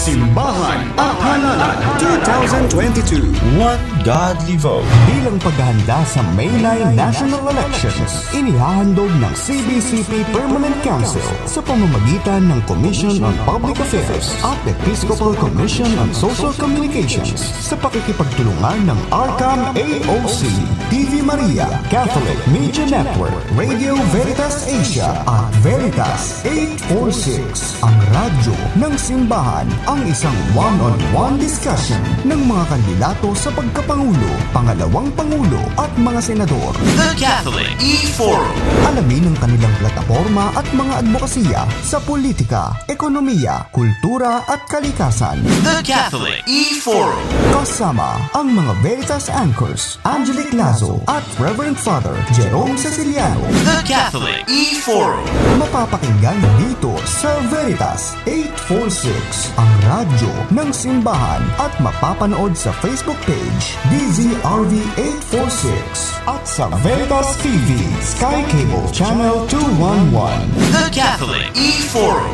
Simbahan at Halalan 2022. One Godly Vote. Bilang paghahanda sa May 9 national elections, inihahandog ng CBCP Permanent Council sa pamamagitan ng Commission on Public Affairs at Episcopal Commission on Social Communications sa pakikipagtulungan ng ARCAM AOC, TV Maria, Catholic Media Network, Radio Veritas Asia at Veritas 846. Ang radyo ng simbahan, ang isang one-on-one discussion ng mga kandidato sa pagkapangulo, pangalawang pangulo at mga senador. The Catholic E-Forum. Alamin ang kanilang plataforma at mga advokasya sa politika, ekonomiya, kultura at kalikasan. The Catholic E-Forum. Kasama ang mga Veritas anchors, Angelic Lazo at Reverend Father Jerome Ceciliano. The Catholic E-Forum. Mapapakinggan dito sa Veritas 846, ang radyo ng simbahan, at mapapanood sa Facebook page DZRV 846 at sa Veritas TV Sky Cable Channel 211. The Catholic E-Forum.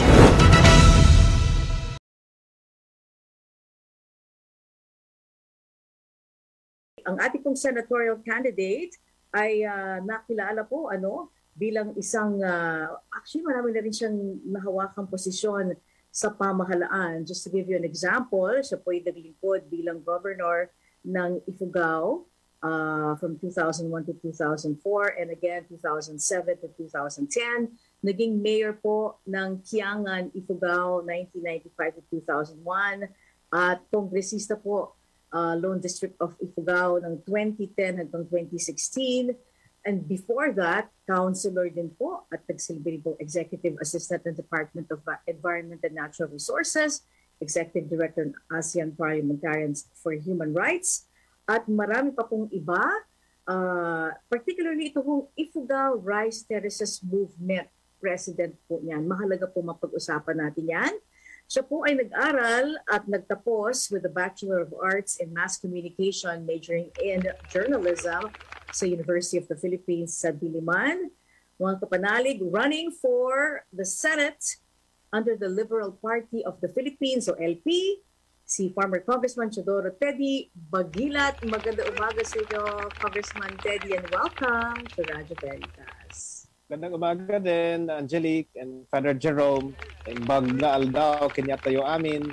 Ang ating pong senatorial candidate ay nakilala po bilang isang, actually marami na rin siyang nahawakang posisyon sa pamahalaan. Just to give you an example, siya po ay naglingkod bilang governor ng Ifugao from 2001 to 2004 and again 2007 to 2010. Naging mayor po ng Kiangan, Ifugao 1995 to 2001 at kongresista po Lone District of Ifugao ng 2010 hanggang 2016. And before that, councilor din po at nagsilbi po executive assistant ng Department of Environment and Natural Resources, executive director ng ASEAN Parliamentarians for Human Rights, at marami pa pong iba. Particularly ito pong Ifugao Rice Terraces Movement president po niyan. Mahalaga po mapag-usapan natin yan. Siya po ay nag-aral at nagtapos with a Bachelor of Arts in Mass Communication, majoring in Journalism sa University of the Philippines sa Diliman. Mga kapanalig, running for the Senate under the Liberal Party of the Philippines o LP, si former Congressman Teodoro Teddy Bagilat. Maganda umaga sa inyo, Congressman Teddy, and welcome to Radio Veritas. Magandang umaga din, Angelique and Father Jerome and Bagna Aldao, Kenyatayo amin.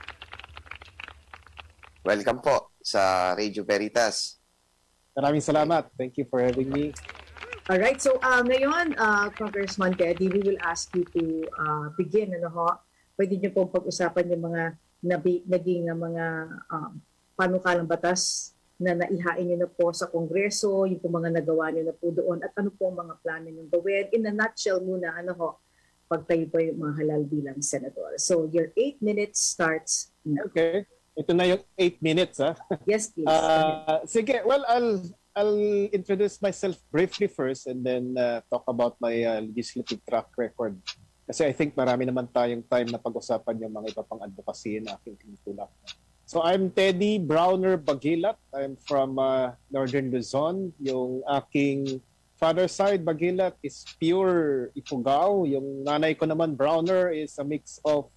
Welcome po sa Radio Veritas. Maraming salamat. Thank you for having me. Alright, so ngayon, Congressman Teddy, we will ask you to begin. Pwede niyo pong pag-usapan yung mga naging mga panukalang batas na naihain niyo na po sa Kongreso, yung po mga nagawa niyo na po doon, at ano po ang mga plano niyo gawin. In a nutshell muna, pagtayo po yung mga halal bilang senador. So your 8 minutes starts now. Okay. Ito na yung 8 minutes, ha? Yes, please. Sige, well, I'll introduce myself briefly first and then talk about my legislative track record. Kasi I think marami naman tayong time na pag-usapan yung mga iba pang advocacy na aking tinutulak. So I'm Teddy Browner Bagilat. I'm from Northern Luzon. Yung aking father side, Bagilat, is pure Ifugao. Yung nanay ko naman, Browner, is a mix of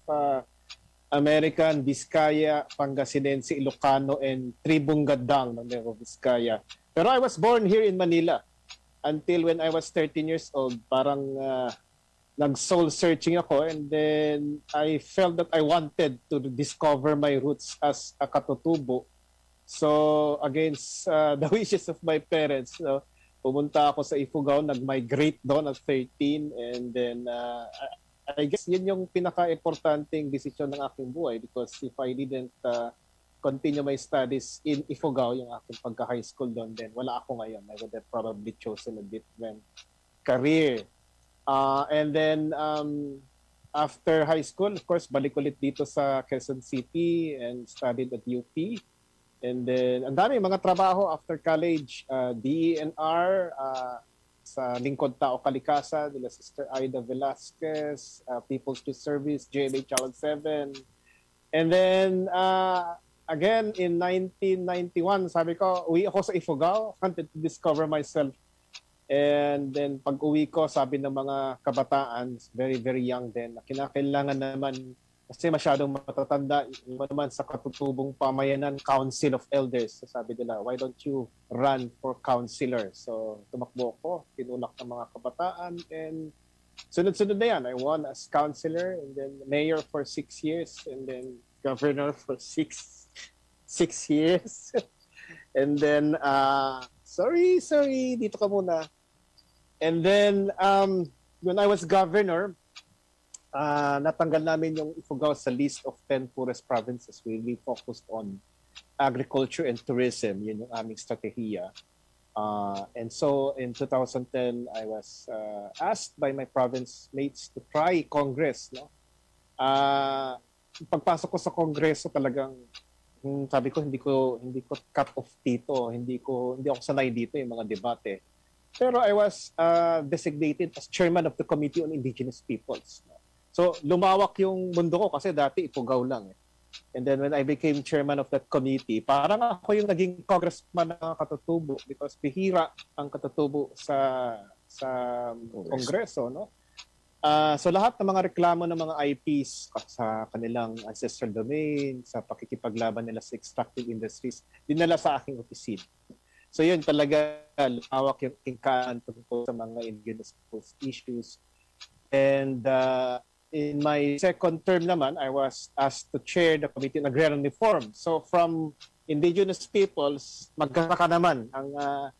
American, Biskaya, Pangasinense, Ilocano, and Tribong Gadang ng Nueva Vizcaya. Pero I was born here in Manila until when I was 13 years old. Parang nag-soul searching ako, and then I felt that I wanted to discover my roots as a Katutubo. So against the wishes of my parents, pumunta ako sa Ifugao, nag-migrate doon at 13, and then I guess yun yung pinaka-importanting decision ng aking buhay, because if I didn't continue my studies in Ifugao, yung aking pagka-high school doon, then wala ako ngayon. I would have probably chosen a different career. And then after high school, of course, balik ulit dito sa Quezon City and studied at UP. And then ang dami mga trabaho after college, DENR, sa Lingkod Tao Kalikasan, nila Sister Aida Velasquez, People's Youth Service, GMA Channel 7. And then again in 1991, sabi ko, uwi ako sa Ifugao, wanted to discover myself. And then pag uwi ko, sabi ng mga kabataan, very, very young din, na kinakailangan naman Kasi masyadong matatanda naman sa katutubong pamayanan, Council of Elders. So sabi nila, why don't you run for councilor? So tumakbo ko, tinulak ng mga kabataan, and sunod-sunod na yan. I won as councilor, and then mayor for 6 years, and then governor for six years. And then, sorry, dito ka muna. And then, when I was governor, natanggal namin yung Ifugao sa list of 10 poorest provinces. We focused on agriculture and tourism. Yun yung aming strategiya. And so in 2010, I was asked by my province mates to try Congress. No? Pagpasok ko sa Kongreso, talagang sabi ko hindi ko cut off dito. Hindi ako sanay dito yung mga debate. Pero I was designated as chairman of the Committee on Indigenous Peoples. No? So, lumawak yung mundo ko kasi dati Ifugao lang. And then when I became chairman of that committee, parang ako yung naging congressman ng katutubo because bihira ang katutubo sa Kongreso. No? So, lahat ng mga reklamo ng mga IPs sa kanilang ancestral domain, sa pakikipaglaban nila sa extractive industries, dinala sa aking opisina. So, yun talaga, lumawak yung tingkaan tungkol sa mga indigenous issues. And in my second term naman, I was asked to chair the Committee on Agrarian Reform. So from indigenous peoples, magkaka naman ang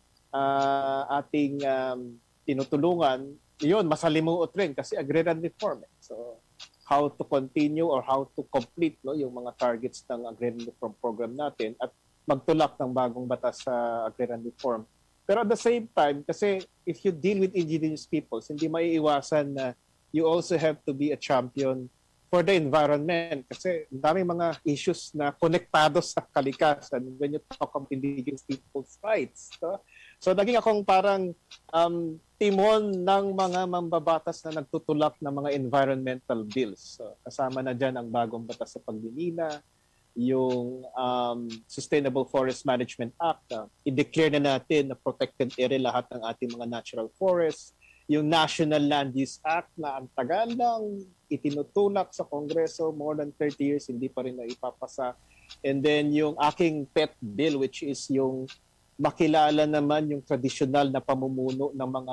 ating tinutulungan. Yun, masalimuot rin kasi agrarian reform. So how to continue or how to complete yung mga targets ng agrarian reform program natin at magtulak ng bagong batas sa agrarian reform. Pero at the same time, kasi if you deal with indigenous peoples, hindi maiiwasan na you also have to be a champion for the environment kasi daming mga issues na konektado sa kalikasan when you talk about indigenous people's rights. So naging akong parang timon ng mga mambabatas na nagtutulak ng mga environmental bills. So, kasama na dyan ang bagong batas sa pagdilina, yung Sustainable Forest Management Act. I-declare na natin na protected area lahat ng ating mga natural forests. Yung National Land Use Act na ang tagal lang itinutulak sa Kongreso, more than 30 years, hindi pa rin na ipapasa. And then yung aking pet bill, which is yung makilala naman yung traditional na pamumuno ng mga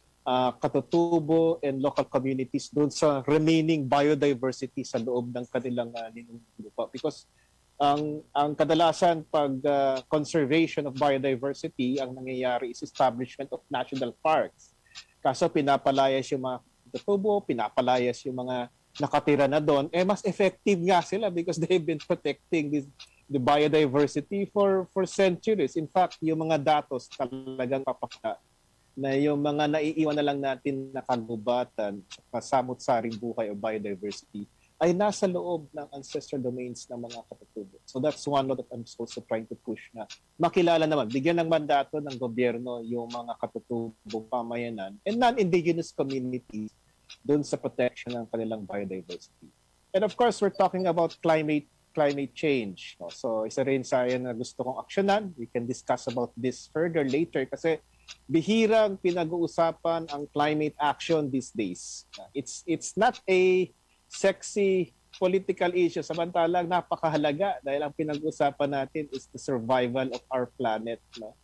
katutubo and local communities doon sa remaining biodiversity sa loob ng kanilang lupa. Because ang kadalasan pag conservation of biodiversity, ang nangyayari is establishment of national parks. Kaso pinapalayas yung mga katutubo, pinapalayas yung mga nakatira na doon, mas effective nga sila because they've been protecting the biodiversity for centuries. In fact, yung mga datos talagang papakita na yung mga naiiwan na lang natin na kagubatan, kasamot-saring buhay o biodiversity ay nasa loob ng ancestral domains ng mga katutubo. So that's one that I'm also trying to push na makilala naman, bigyan ng mandato ng gobyerno yung mga katutubong pamayanan and non-indigenous communities doon sa protection ng kanilang biodiversity. And of course, we're talking about climate change. No? So isa rin sa yan na gusto kong aksyonan. We can discuss about this further later kasi bihirang pinag-uusapan ang climate action these days. It's not a sexy political issue. Samantalang napakahalaga dahil ang pinag-usapan natin is the survival of our planet. No?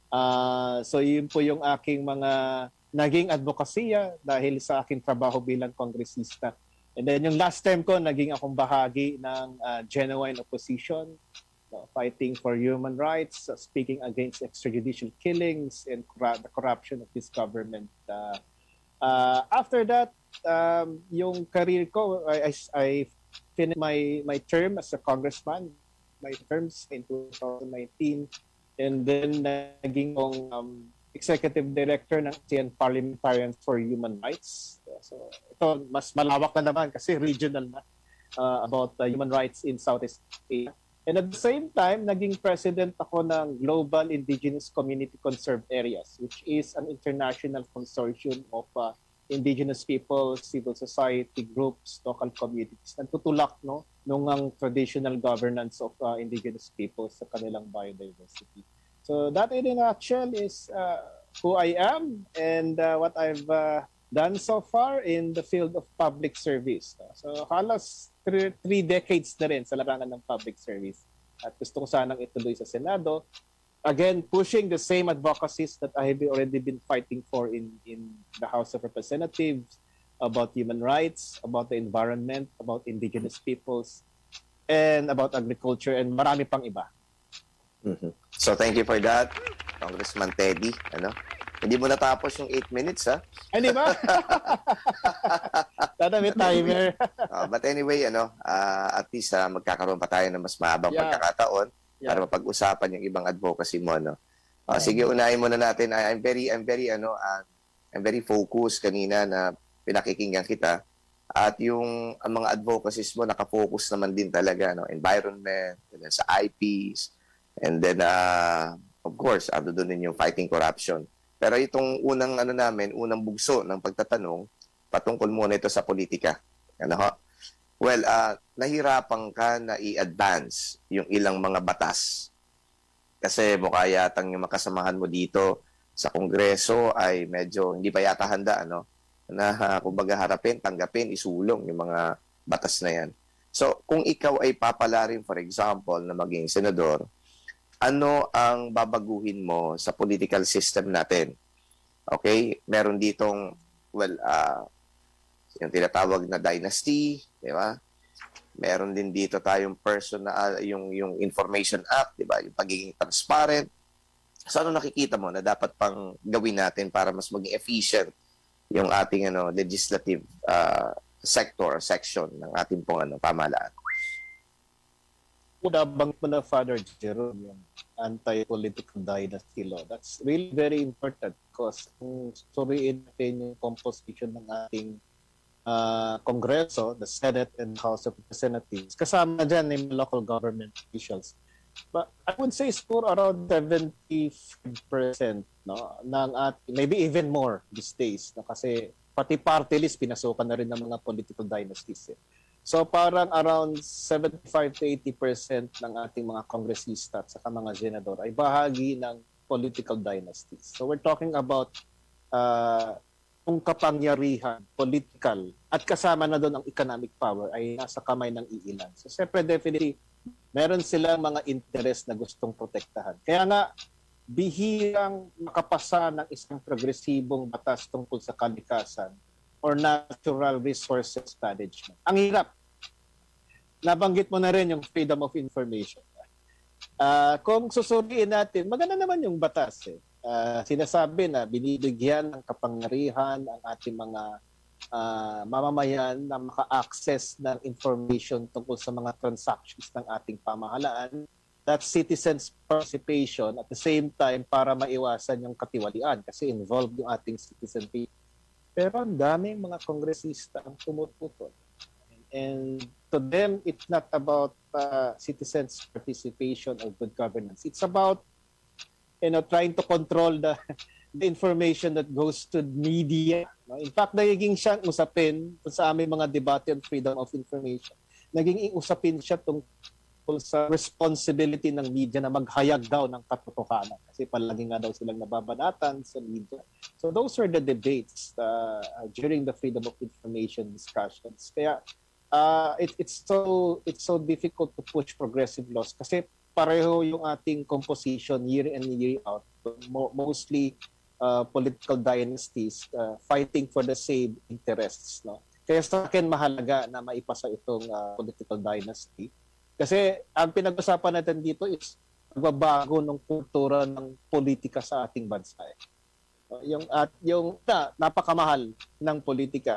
So yun po yung aking mga naging advokasya dahil sa aking trabaho bilang kongresista. And then yung last term ko, naging akong bahagi ng genuine opposition, fighting for human rights, speaking against extrajudicial killings and the corruption of this government. After that, yung career ko, I finished my term as a congressman, my terms in 2019, and then naging executive director ng ASEAN Parliamentarians for Human Rights. So ito, mas malawak na naman kasi regional na about human rights in Southeast Asia. And at the same time, naging president ako ng Global Indigenous Community Conserved Areas, which is an international consortium of indigenous people, civil society groups, local communities. Nagtutulak nung ang traditional governance of indigenous people sa kanilang biodiversity. So that in a nutshell is who I am and what I've done so far in the field of public service. So halos 3 decades na rin sa larangan ng public service. At gusto ko sanang ituloy sa Senado. Again, pushing the same advocacies that I have already been fighting for in the House of Representatives about human rights, about the environment, about indigenous peoples, and about agriculture, and marami pang iba. Mhm. So thank you for that, Congressman Teddy. Hindi mo natapos yung 8 minutes, ha? Ay, di ba? Tada, may timer. But anyway, at least magkakaroon pa tayo ng mas mahabang pagkakataon para mapag-usapan yung ibang advocacy mo, sige, unahin muna natin. I'm very focused kanina na pinakikinggan kita. At ang mga advocacies mo nakafocus naman din talaga, environment, and then sa IPs, and then of course, doon din yung fighting corruption. Pero itong unang bugso ng pagtatanong, patungkol muna ito sa politika. Well, nahirapan ka na i-advance yung ilang mga batas. Kasi mukha yatang yung makasamahan mo dito sa Kongreso ay medyo hindi pa yata handa, na kumbaga harapin, tanggapin, isulong yung mga batas na yan. So, kung ikaw ay papalarin, for example, na maging senador, ano ang babaguhin mo sa political system natin? Okay? Meron ditong, yung tinatawag na dynasty, di ba? Meron din dito tayong personal, yung Information Act, di ba? Yung pagiging transparent. So, ano nakikita mo na dapat pang gawin natin para mas maging efficient yung ating legislative section ng ating pong pamahalaan? Nabang mo na, Father Jerome, yung anti-political dynasty law. That's really very important because kung suriin natin yung composition ng ating Kongreso, the Senate and House of Representatives, kasama dyan yung local government officials. But I would say score around 75%, ng maybe even more these days, kasi pati party list pinasukan na rin ng mga political dynasties. So parang around 75 to 80% ng ating mga kongresista at saka mga senador ay bahagi ng political dynasties. So we're talking about kung kapangyarihan, political, at kasama na doon ang economic power ay nasa kamay ng iilan. So siyempre definitely meron silang mga interest na gustong protektahan. Kaya nga bihirang makapasa ng isang progresibong batas tungkol sa kalikasan or natural resources management. Ang hirap. Nabanggit mo na rin yung freedom of information. Kung susuriin natin, maganda naman yung batas. Sinasabi na binibigyan ng kapangyarihan ang ating mga mamamayan na maka-access ng information tungkol sa mga transactions ng ating pamahalaan. That's citizens' participation at the same time para maiwasan yung katiwalian kasi involved yung ating citizen people. Pero ang daming mga kongresista ang tumututol. And to them, it's not about citizens' participation or good governance. It's about trying to control the information that goes to media. In fact, nagiging siyang usapin sa aming mga debate on freedom of information. Naging usapin siya tungkol sa responsibility ng media na maghayag daw ng katotohanan. Kasi palagi nga daw silang nababanatan sa media. So those were the debates during the freedom of information discussions. Kaya it's so difficult to push progressive laws kasi pareho yung ating composition year in year out. Mostly political dynasties fighting for the same interests. Kaya sa akin mahalaga na maipasa itong political dynasty. Kasi ang pinag-usapan natin dito is pagbabago ng kultura ng politika sa ating bansa. Yung napakamahal ng politika.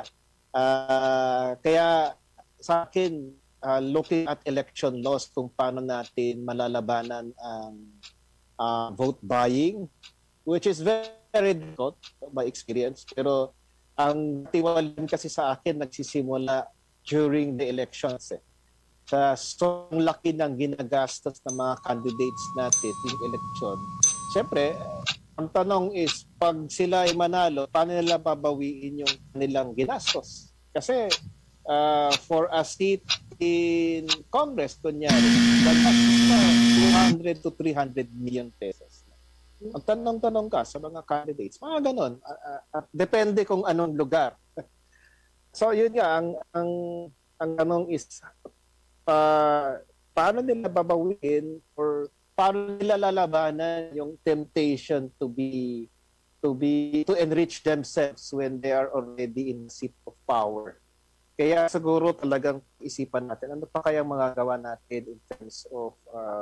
Kaya sa akin, looking at election laws kung paano natin malalabanan ang vote buying, which is very difficult by experience. Pero ang tiwalan kasi sa akin nagsisimula during the elections. Sa sobrang laki ng ginagastos ng mga candidates natin in election. Siyempre, ang tanong is, pag sila ay manalo, paano nila babawiin yung kanilang ginastos? Kasi for a seat in Congress, kunyari, 200 to 300 million pesos. Magtanong-tanong ka sa mga candidates. Mga ganon. Depende kung anong lugar. So yun nga, ang tanong is, paano nila babawiin or paano nila lalabanan yung temptation to enrich themselves when they are already in the seat of power. Kaya siguro talagang isipan natin, ano pa kaya magagawa natin in terms of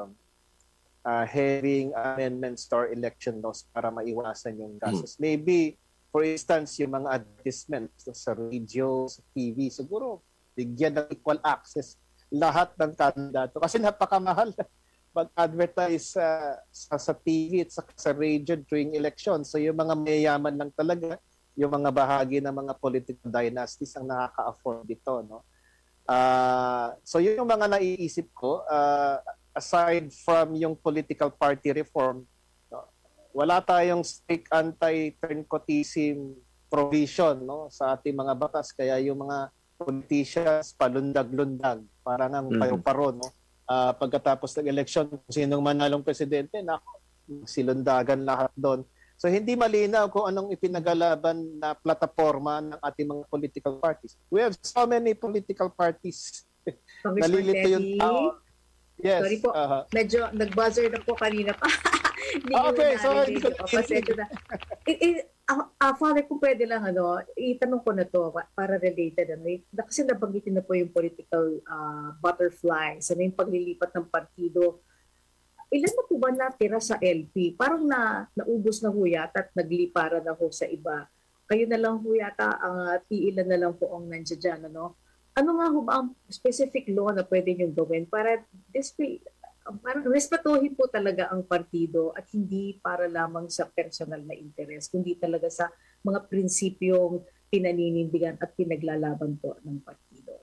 having amendments to our election laws para maiwasan yung gastos. Maybe, for instance, yung mga advertisements sa radio, sa TV, siguro bigyan ng equal access lahat ng kandidato. Kasi napakamahal mag-advertise sa TV at sa radio during election. So yung mga mayayaman lang talaga, yung mga bahagi ng mga political dynasties ang nakaka-afford dito. No? So yun yung mga naiisip ko. Aside from yung political party reform, no, wala tayong strict anti-turncotism provision, no, sa ating mga batas. Kaya yung mga politicians palundag-lundag, parang ang payo-paro, no? Pagkatapos ng eleksyon, kung sinong manalong presidente, silundagan lahat doon. So hindi malinaw kung anong ipinagalaban na plataforma ng ating mga political parties. We have so many political parties. Nalilito yung tao. Yes. Sorry po, medyo nag-buzzer na po kanina pa. Okay, so hindi ko na. Father, kung pwede lang, itanong ko na to para related. Kasi nabanggitin na po yung political butterfly, yung paglilipat ng partido. Ilan na po ba natira sa LP? Parang naubos na ho yata at nagliparan na ho sa iba. Kayo na lang ho yata, ilan na lang po ang nandiyan dyan. Ano nga ho ba ang specific law na pwede nyo gawin para parang respetuhin po talaga ang partido at hindi para lamang sa personal na interest, kundi talaga sa mga prinsipyong pinaninindigan at pinaglalaban po ng partido.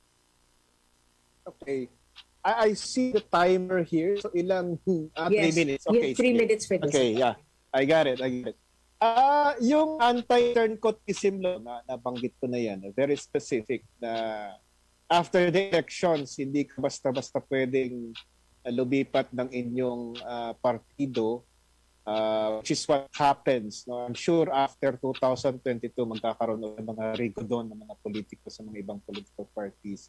Okay. I see the timer here. So ilang? 3 minutes. Okay. 3 minutes for this. Okay, yeah. I got it. Yung anti-turncotism law, nabanggit ko na yan, very specific na after the elections, hindi ka basta-basta pwedeng lumipat ng inyong partido, which is what happens. No? I'm sure after 2022, magkakaroon ng mga rigodon ng mga politiko sa mga ibang political parties.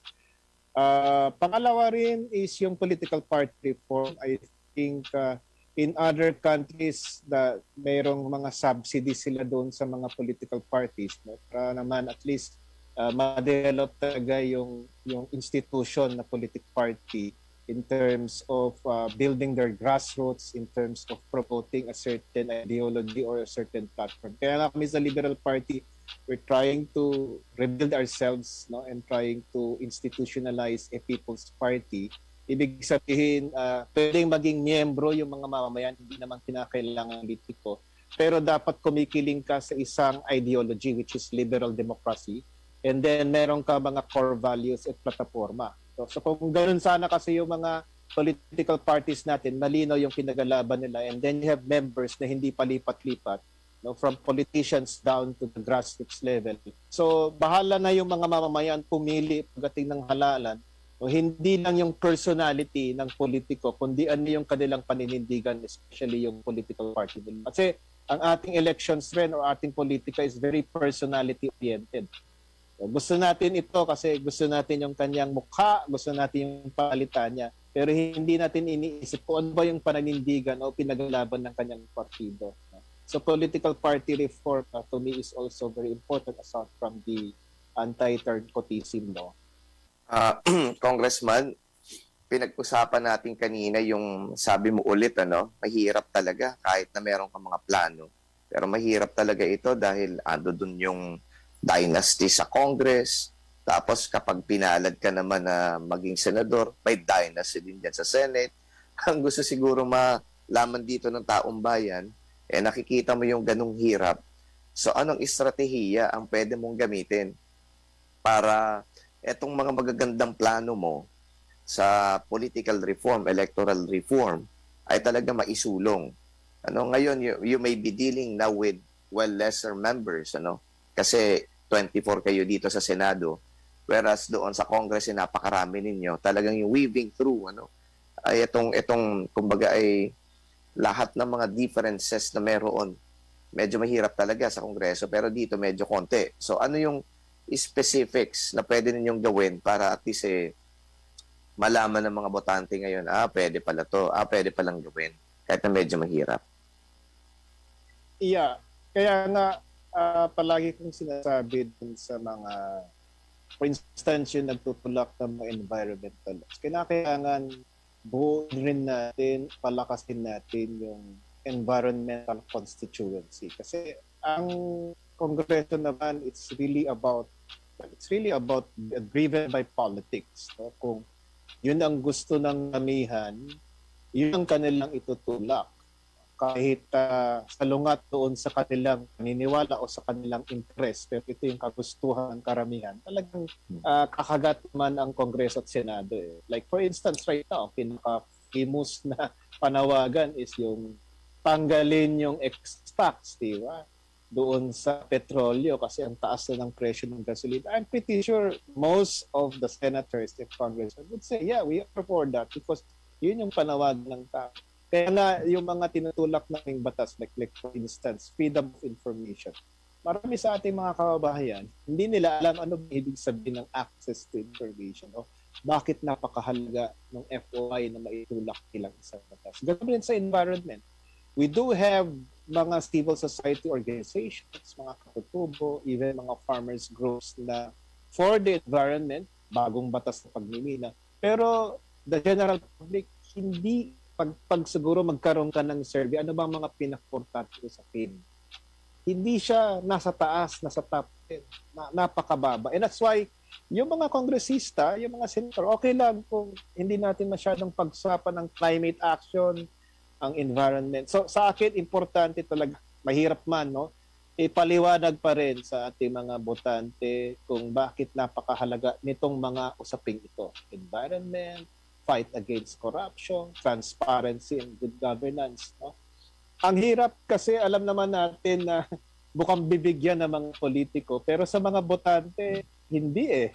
Pangalawa rin is yung political party reform. I think in other countries that mayroong mga subsidies sila doon sa mga political parties, no? Para naman at least ma-develop talaga yung institution na political party in terms of building their grassroots, in terms of promoting a certain ideology or a certain platform. Kaya nga kami sa Liberal Party, we're trying to rebuild ourselves, no, and trying to institutionalize a people's party. Ibig sabihin, pwedeng maging miyembro yung mga mamamayan, hindi naman kinakailangan politiko, pero dapat kumikiling ka sa isang ideology, which is liberal democracy, and then meron ka mga core values at plataforma. So kung ganoon sana kasi yung mga political parties natin, malinaw yung pinagalaban nila, and then you have members na hindi palipat-lipat, no, from politicians down to the grassroots level. So bahala na yung mga mamamayan pumili pagdating ng halalan. No, hindi lang yung personality ng politiko, kundi ano yung kanilang paninindigan, especially yung political party nila. Kasi ang ating elections rin o ating politika is very personality-oriented. So, gusto natin ito kasi gusto natin yung kanyang mukha, gusto natin yung palitan niya. Pero hindi natin iniisip kung ano ba yung paninindigan o pinaglaban ng kanyang partido. So political party reform to me is also very important aside from the anti-turncotism law. Congressman, pinag-usapan natin kanina yung sabi mo ulit, mahirap talaga kahit na meron kang mga plano. Pero mahirap talaga ito dahil ando dun yung dynasty sa Congress. Tapos kapag pinalad ka naman na maging senador, may dynasty din dyan sa Senate. Ang gusto siguro malaman dito ng taong bayan, nakikita mo yung ganung hirap. So anong estratehiya ang pwede mong gamitin para etong mga magagandang plano mo sa political reform, electoral reform, ay talaga maisulong. Ngayon, you may be dealing now with, lesser members, Kasi 24 kayo dito sa Senado, whereas doon sa Congress, napakarami ninyo. Talagang yung weaving through, ay itong kumbaga ay lahat ng mga differences na meron. Medyo mahirap talaga sa Kongreso, pero dito medyo konti. So ano yung specifics na pwede ninyong gawin para at least malaman ng mga botante ngayon, pwede pala to, pwede palang gawin, kahit na medyo mahirap. Yeah. Kaya nga, palagi kong sinasabi dun sa mga, for instance, yung nagtutulak ng mga environmental laws, kailangan buuin rin natin, palakasin natin yung environmental constituency. Kasi ang Kongreso naman, it's really about driven by politics. No? Kung yun ang gusto ng damihan, yun ang kanilang itutulak. Kahit salungat doon sa kanilang paniniwala o sa kanilang interest, pero ito yung kagustuhan ng karamihan, talagang kakagat man ang Kongreso at Senado. Like for instance, right now, pinaka-famous na panawagan is yung tanggalin yung ex-tax, di ba? Doon sa petrolyo kasi ang taas na ng presyo ng gasolina. I'm pretty sure most of the senators and congressmen would say, yeah, we are for that because yun yung panawagan ng tao. Kaya nga, yung mga tinutulak ng batas, like for instance, freedom of information. Marami sa ating mga kababayan, hindi nila alam ano ba ibig sabihin ng access to information o bakit napakahalaga ng FOI na maitulak nilang isang batas. Ganun rin sa environment. We do have mga civil society organizations, mga katutubo, even mga farmers groups na for the environment, bagong batas na pagmimina. Pero the general public, hindi pag siguro magkaroon ka ng survey, ano bang mga pinaka-importante sa PIN? Hindi siya nasa taas, nasa top 10, napakababa. And that's why yung mga kongresista, yung mga senator, okay lang kung hindi natin masyadong pag-usapan ng climate action, ang environment. So sa akin, importante talaga, mahirap man, no? Ipaliwanag pa rin sa ating mga botante kung bakit napakahalaga nitong mga usaping ito. Environment, fight against corruption, transparency and good governance. No? Ang hirap kasi alam naman natin na bukang bibigyan ng mga politiko, pero sa mga botante, hindi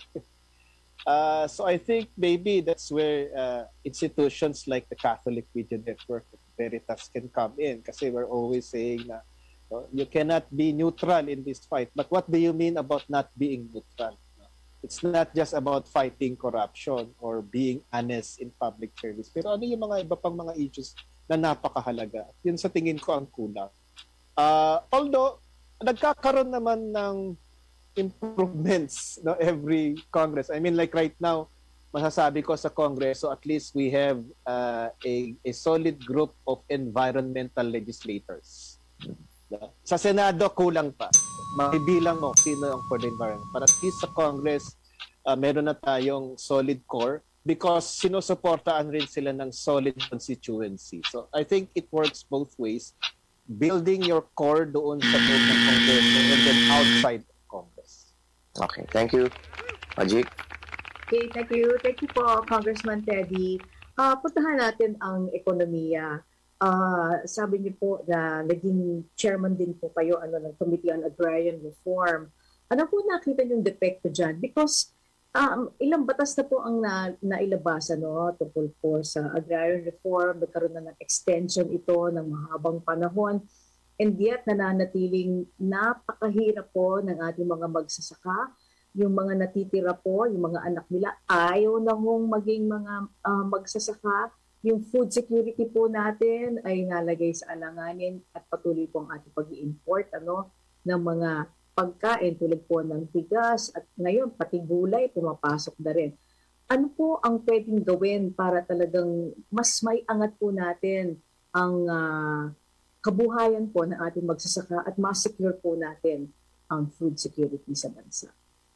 so I think maybe that's where institutions like the Catholic Media Network, Veritas can come in kasi we're always saying na you cannot be neutral in this fight. But what do you mean about not being neutral? It's not just about fighting corruption or being honest in public service. Pero ano yung mga iba pang mga issues na napakahalaga? Yun sa tingin ko ang kulang. Although, nagkakaroon naman ng improvements every Congress. I mean, like right now, masasabi ko sa Congress, so at least we have a solid group of environmental legislators. Sa Senado, kulang pa. Makibilang mo sino ang for the environment. But at least sa Congress, meron na tayong solid core because sinusuportaan rin sila ng solid constituency. So I think it works both ways. Building your core doon sa loob ng Congress and then outside of Congress. Okay, thank you. Majik? Okay, thank you. Thank you po, Congressman Teddy. Puntahan natin ang ekonomiya. Sabi niyo po na naging chairman din po kayo ng Committee on Agrarian Reform. Ano po nakita niyong depekto dyan? Because ilang batas na po ang nailabas tungkol po sa agrarian reform. Nagkaroon na ng extension ito ng mahabang panahon. And yet, nananatiling napakahirap po ng ating mga magsasaka. Yung mga natitira po, yung mga anak nila, ayaw na hong maging mga magsasaka. Yung food security po natin ay nalagay sa alanganin at patuloy po ang ating pag-i-import ng mga pagkain tulad po ng bigas at ngayon pati gulay pumapasok na rin. Ano po ang pwedeng gawin para talagang mas may angat po natin ang kabuhayan po ng ating magsasaka at mas-secure po natin ang food security sa bansa?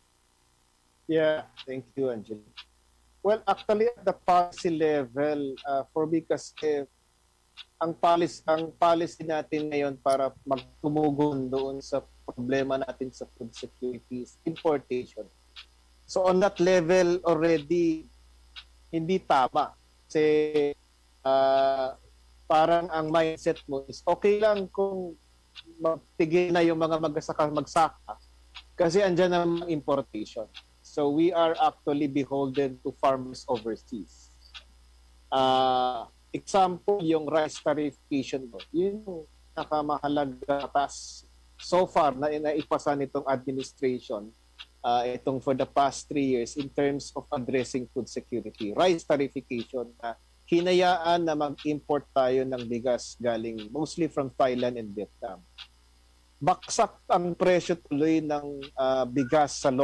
Yeah, thank you, Angela. Well, actually, at the policy level, for me kasi, ang policy natin ngayon para magtumugon doon sa problema natin sa food security is importation. So on that level already, hindi tama. Kasi parang ang mindset mo is okay lang kung magtigil na yung mga magsaka kasi andyan ang importation. So we are actually beholden to farmers overseas. example, yung rice tariffification mo, yun yung nakamahalaga task so far na naipasa nitong administration itong for the past 3 years in terms of addressing food security. Rice tariffification na hinayaan na mag-import tayo ng bigas galing mostly from Thailand and Vietnam. Baksak ang presyo tuloy ng bigas sa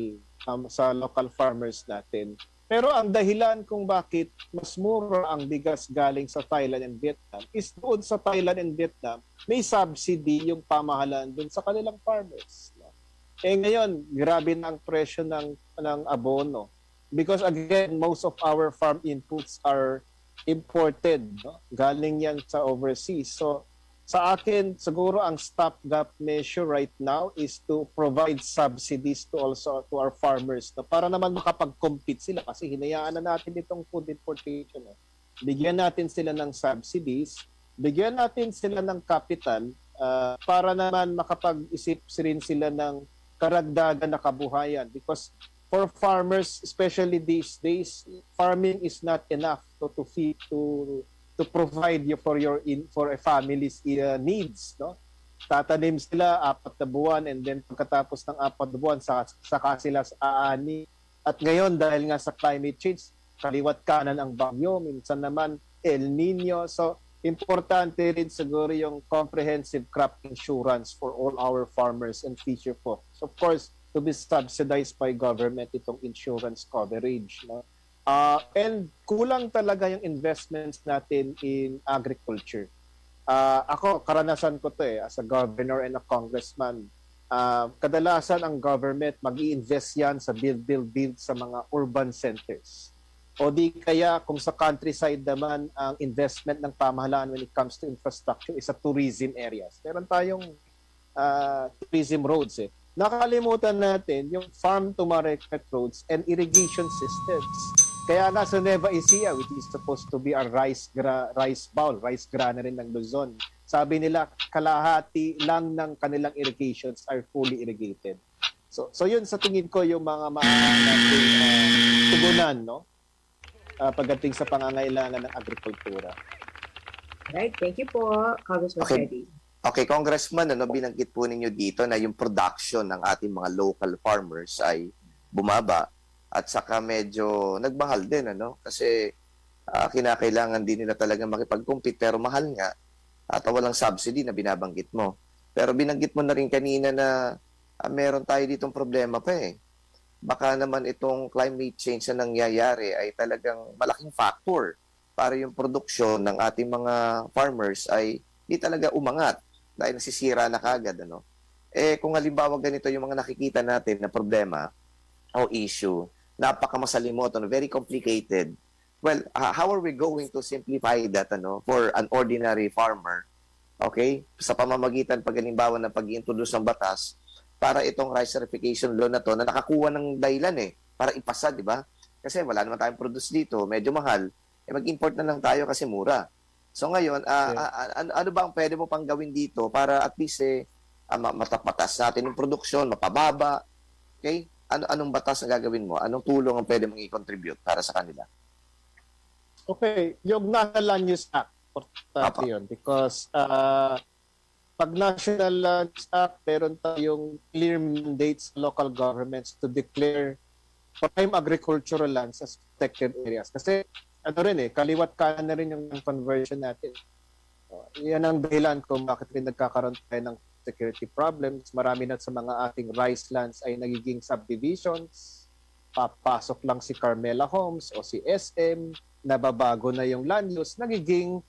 local farmers natin. Pero ang dahilan kung bakit mas mura ang bigas galing sa Thailand and Vietnam is doon sa Thailand and Vietnam, may subsidy yung pamahalaan doon sa kanilang farmers. Eh ngayon, grabe na ang presyo ng abono. Because again, most of our farm inputs are imported. No? Galing yan sa overseas. So sa akin, siguro ang stopgap measure right now is to provide subsidies to our farmers para naman makapag-compete sila kasi hinayaan na natin itong food importation. Bigyan natin sila ng subsidies, bigyan natin sila ng capital para naman makapag-isip rin sila ng karagdagan na kabuhayan because for farmers, especially these days, farming is not enough to feed to provide you for a family's needs, no? Tatanim sila 4 na buwan and then pagkatapos ng 4 na buwan saka sila aani. At ngayon dahil nga sa climate change, kaliwat kanan ang bagyo, minsan naman El Nino. So importante rin siguro yung comprehensive crop insurance for all our farmers and fisher folks. Of course, to be subsidized by government itong insurance coverage, no? And kulang talaga yung investments natin in agriculture. Ako, karanasan ko to as a governor and a congressman. Kadalasan ang government mag-i-invest yan sa build sa mga urban centers. O di kaya kung sa countryside naman, ang investment ng pamahalaan when it comes to infrastructure is sa tourism areas. Meron tayong tourism roads Nakalimutan natin yung farm to market roads and irrigation systems. Kaya nga sa Nueva Ecija, which is supposed to be a rice granary ng Luzon, sabi nila kalahati lang ng kanilang irrigations are fully irrigated. So yun sa tingin ko yung mga nating tugunan, no? Pagdating sa pangangailangan ng agrikultura. Right, thank you po, Congressman Freddy. Okay, Congressman, binanggit po ninyo dito na yung production ng ating mga local farmers ay bumaba at saka medyo nagmahal din, Kasi kinakailangan din nila talaga makipag-compete pero mahal nga at walang subsidy na binabanggit mo. Pero binanggit mo na rin kanina na meron tayo ditong problema pa Baka naman itong climate change na nangyayari ay talagang malaking factor para yung produksyon ng ating mga farmers ay di talaga umangat dahil nasisira na kagad. Kung halimbawa ganito yung mga nakikita natin na problema o issue, napakamasalimuot, very complicated. Well, how are we going to simplify that for an ordinary farmer? Okay? Sa pamamagitan paghalimbawa ng pag-i-introduce ng batas para itong rice certification law na to na nakakuha ng dahilan para ipasa, di ba? Kasi wala naman tayong produce dito, medyo mahal. Mag-import na lang tayo kasi mura. So ngayon, ano ba ang pwede mo pang gawin dito para at least matapatas natin yung produksyon, mapababa? Okay? Anong batas na gagawin mo? Anong tulong ang pwede mong i-contribute para sa kanila? Okay, yung National Land Use Act, importante yun. Because pag National Land Use Act, meron tayong clear mandates sa local governments to declare prime agricultural lands as protected areas. Kasi kaliwat kanan na rin yung conversion natin. Yan ang dahilan kung bakit rin nagkakaroon tayo ng security problems. Marami na sa mga ating rice lands ay nagiging subdivisions. Papasok lang si Carmela Homes o si SM, nababago na yung land use, nagiging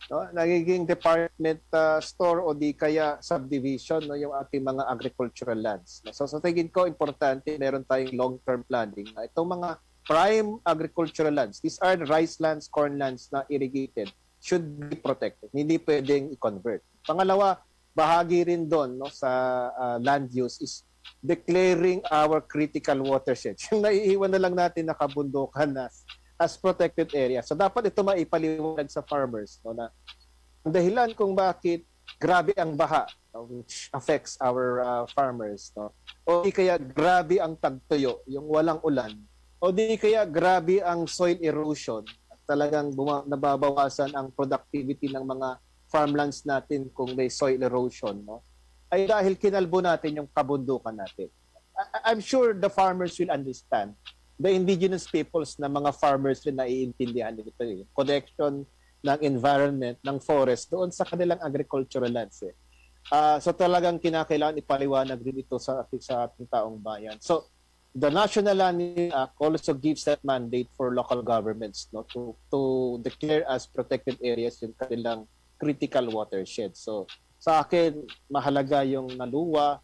department store o di kaya subdivision yung ating mga agricultural lands. So sa tingin ko, importante meron tayong long-term planning na itong mga prime agricultural lands, these are the rice lands, corn lands na irrigated, should be protected. Hindi pwedeng i-convert. Pangalawa, bahagi rin doon sa land use is declaring our critical watersheds. Yung naiiwan na lang natin na kabundukan as protected area. So dapat ito maipaliwanag sa farmers na ang dahilan kung bakit grabe ang baha which affects our farmers. O di kaya grabe ang tagtuyo, yung walang ulan. O di kaya grabe ang soil erosion talagang nababawasan ang productivity ng mga farmlands natin kung may soil erosion, no? Ay dahil kinalbo natin yung kabundukan natin. I'm sure the farmers will understand. The indigenous peoples na mga farmers rin naiintindihan nito yung connection ng environment, ng forest doon sa kanilang agricultural lands. So talagang kinakailangan ipaliwanag din ito sa ating taong bayan. So the National Land Use Act also gives that mandate for local governments, no, to declare as protected areas yung kanilang critical watershed. So sa akin, mahalaga yung naluwa.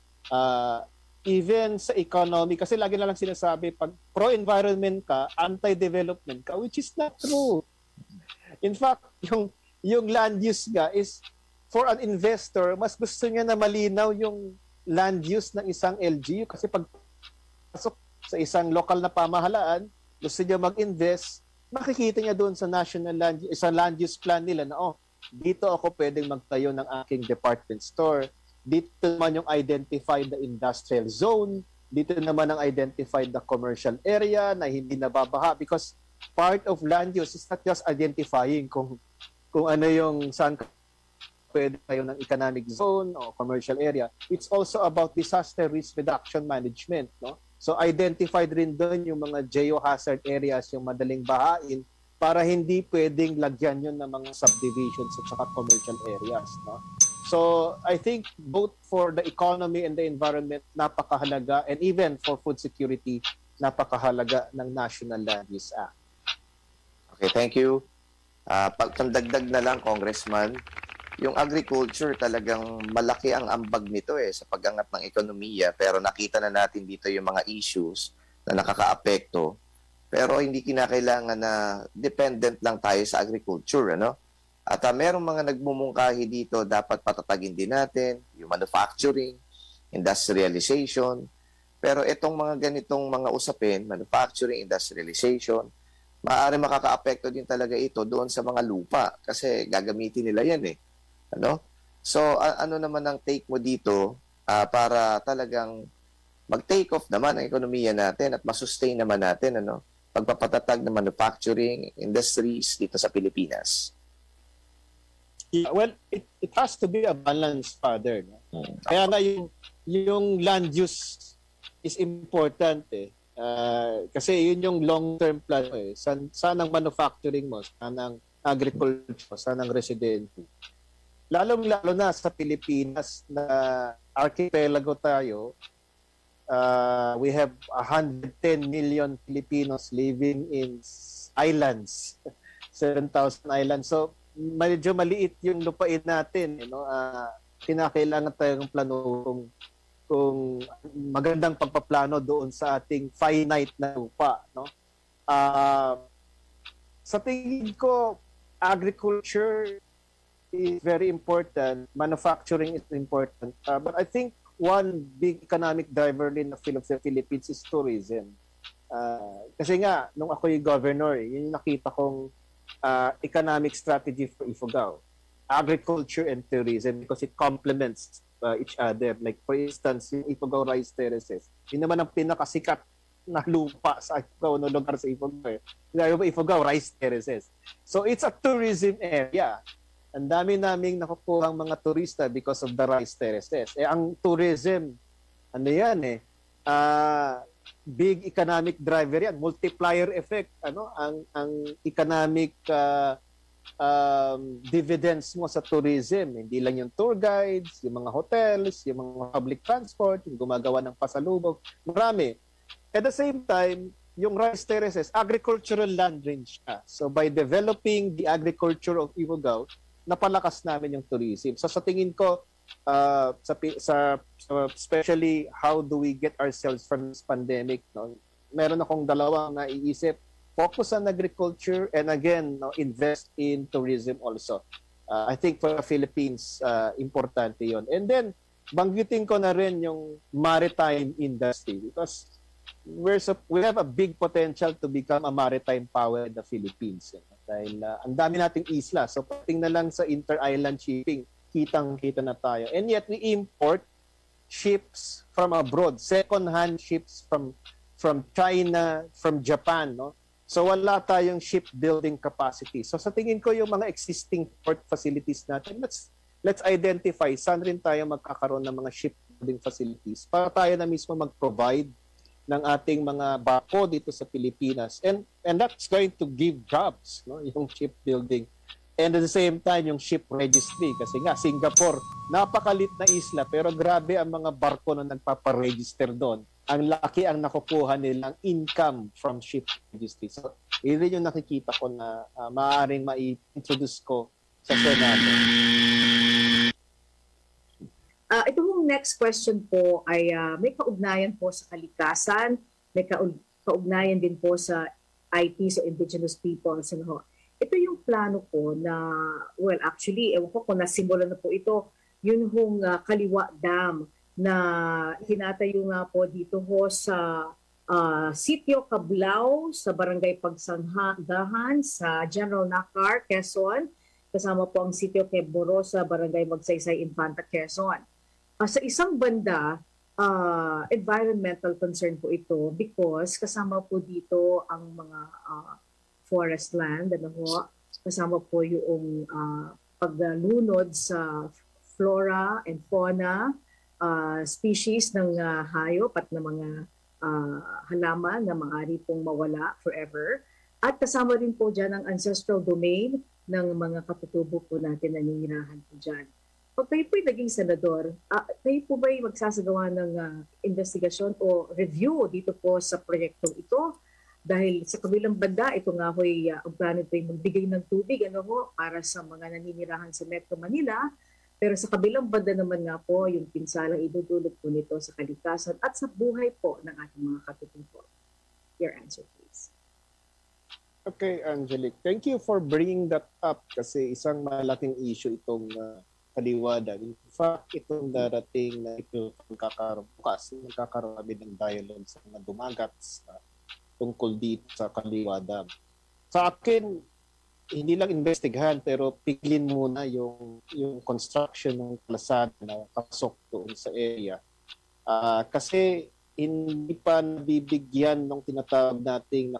Even sa economy, kasi lagi na lang sinasabi, pag pro-environment ka, anti-development ka, which is not true. In fact, yung land use nga is, for an investor, mas gusto niya na malinaw yung land use ng isang LGU kasi pag pasok sa isang lokal na pamahalaan, gusto niya mag-invest, makikita niya doon sa national land use plan nila na, dito ako pwedeng magtayo ng aking department store. Dito naman yung identified the industrial zone. Dito naman ang identified the commercial area na hindi nababaha because part of land use is not just identifying kung ano yung saan pwede tayo ng economic zone o commercial area. It's also about disaster risk reduction management, no? So identified rin doon yung mga geohazard areas, yung madaling bahain, para hindi pwedeng lagyan yun ng mga subdivisions at saka commercial areas, no? So, I think both for the economy and the environment, napakahalaga, and even for food security, napakahalaga ng National Land Use Act. Okay, thank you. Pagkandagdag na lang, Congressman, yung agriculture talagang malaki ang ambag nito sa pagangat ng ekonomiya, pero nakita na natin dito yung mga issues na nakakaapekto. Pero hindi kinakailangan na dependent lang tayo sa agriculture, ano? At merong mga nagmumungkahi dito, dapat patatagin din natin, yung manufacturing, industrialization. Pero itong mga ganitong mga usapin, manufacturing, industrialization, maaari makakaapekto din talaga ito doon sa mga lupa kasi gagamitin nila yan Ano? So, ano naman ang take mo dito para talagang mag-take off naman ang ekonomiya natin at masustain naman natin, ano? Pagpapatatag ng manufacturing industries dito sa Pilipinas? Yeah, well, it has to be a balance, Father. No? Kaya nga yung land use is important kasi yun yung long-term plan saan ang manufacturing mo, saan ang agriculture, saan ang residential. Lalo na sa Pilipinas na archipelago tayo, we have 110 million Filipinos living in islands, 7,000 islands. So, medyo maliit yung lupain natin. Kinakailangan tayong plano kung magandang pagpaplano doon sa ating finite na lupa. No? Sa tingin ko, agriculture is very important. Manufacturing is important. But I think one big economic driver din ng Philippines is tourism. Kasi nga, nung ako yung governor, yun yung nakita kong economic strategy for Ifugao. Agriculture and tourism because it complements each other. Like for instance, yung Ifugao Rice Terraces. Yun naman ang pinakasikat na lupa sa Ifugao, no lugar sa Ifugao. Ifugao Rice Terraces. So it's a tourism area. Ang dami naming nakukuhang mga turista because of the rice terraces. Ang tourism, ano yan big economic driver yan, multiplier effect, ang economic dividends mo sa tourism. Hindi lang yung tour guides, yung mga hotels, yung mga public transport, yung gumagawa ng pasalubong, marami. At the same time, yung rice terraces, agricultural land rin siya. So by developing the agriculture of Ifugao, napalakas namin yung tourism. So sa tingin ko, especially how do we get ourselves from this pandemic, no? Meron akong dalawang naiisip. Focus on agriculture and again, invest in tourism also. I think for the Philippines, importante yon. And then, banggitin ko na rin yung maritime industry because we have a big potential to become a maritime power in the Philippines. Dahil ang dami nating isla. So, pating na lang sa inter-island shipping, kitang-kita na tayo. And yet, we import ships from abroad, second-hand ships from China, from Japan, no? So wala tayong shipbuilding capacity. So sa tingin ko yung mga existing port facilities natin, let's identify saan rin tayo magkakaroon ng mga shipbuilding facilities para tayo na mismo mag-provide ng ating mga barko dito sa Pilipinas. And that's going to give jobs, no? Yung shipbuilding. And at the same time, yung ship registry. Kasi nga, Singapore, napakalit na isla, pero grabe ang mga barko na nagpaparegister doon. Ang laki ang nakukuha nilang income from ship registry. So, yun yung nakikita ko na maaaring ma-introduce ko sa Senado. Ito pong next question po ay may kaugnayan po sa kalikasan, may kaugnayan din po sa IT, so Indigenous Peoples. Ano? Ito yung plano ko na, well, actually, ewan ko kung nasimulan na po ito, yun hong Kaliwa Dam na hinatayo nga po dito ho sa Sitio Cablao, sa Barangay Pagsanggahan, sa General Nakar, Quezon. Kasama po ang Sitio Queboro sa Barangay Magsaysay, Infanta, Quezon. Sa isang banda, environmental concern po ito because kasama po dito ang mga forest land, ano ho, kasama po yung paglunod sa flora and fauna, species ng hayop at ng mga halaman na maaari pong mawala forever. At kasama rin po dyan ang ancestral domain ng mga katutubo po natin na ninirahan po dyan. Pag kayo po'y naging senador, kayo po ba'y magsasagawa ng investigasyon o review dito po sa proyektong ito? Dahil sa kabilang banda, ito nga ho'y ang plano po'y magbigay ng tubig ano ho, para sa mga naninirahan sa Metro Manila. Pero sa kabilang banda naman nga po, yung pinsalang idudulot po nito sa kalikasan at sa buhay po ng ating mga katutubo. Your answer, please. Okay, Angelique. Thank you for bringing that up kasi isang malaking issue itong Kaliwa Dam. In fact, itong darating na ito magkakaroon kami ng dialogue sa mga dumagat tungkol dito sa Kaliwa Dam. Sa akin, hindi lang investigahan pero pigilin muna yung construction ng kalsada na pasok doon sa area. Kasi hindi pa nabibigyan ng tinatawag nating na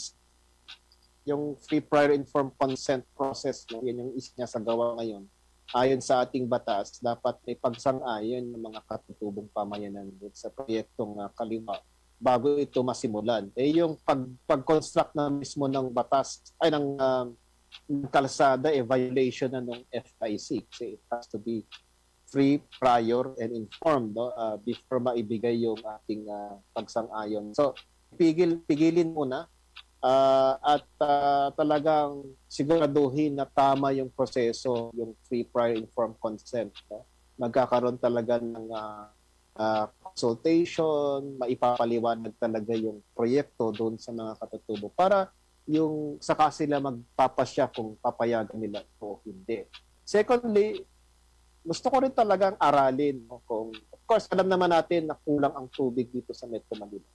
yung free prior informed consent process, no? Yan yung isa niya sa gawa ngayon. Ayon sa ating batas, dapat may pagsang-ayon ng mga katutubong pamayanan sa proyektong Kaliwa bago ito masimulan. Yung pag-construct na mismo ng batas, ay ng kalsada, violation na ng FIC. Kasi it has to be free, prior, and informed, no? Before maibigay yung ating pagsang-ayon. So, pigilin muna. At talagang siguraduhin na tama yung proseso, yung free prior informed consent. No? Magkakaroon talaga ng consultation, maipapaliwanag talaga yung proyekto doon sa mga katutubo para yung saka sila magpapasya kung papayagan nila o hindi. Secondly, gusto ko rin talagang aralin. No? Kung, of course, alam naman natin na kulang ang tubig dito sa Metro Manila.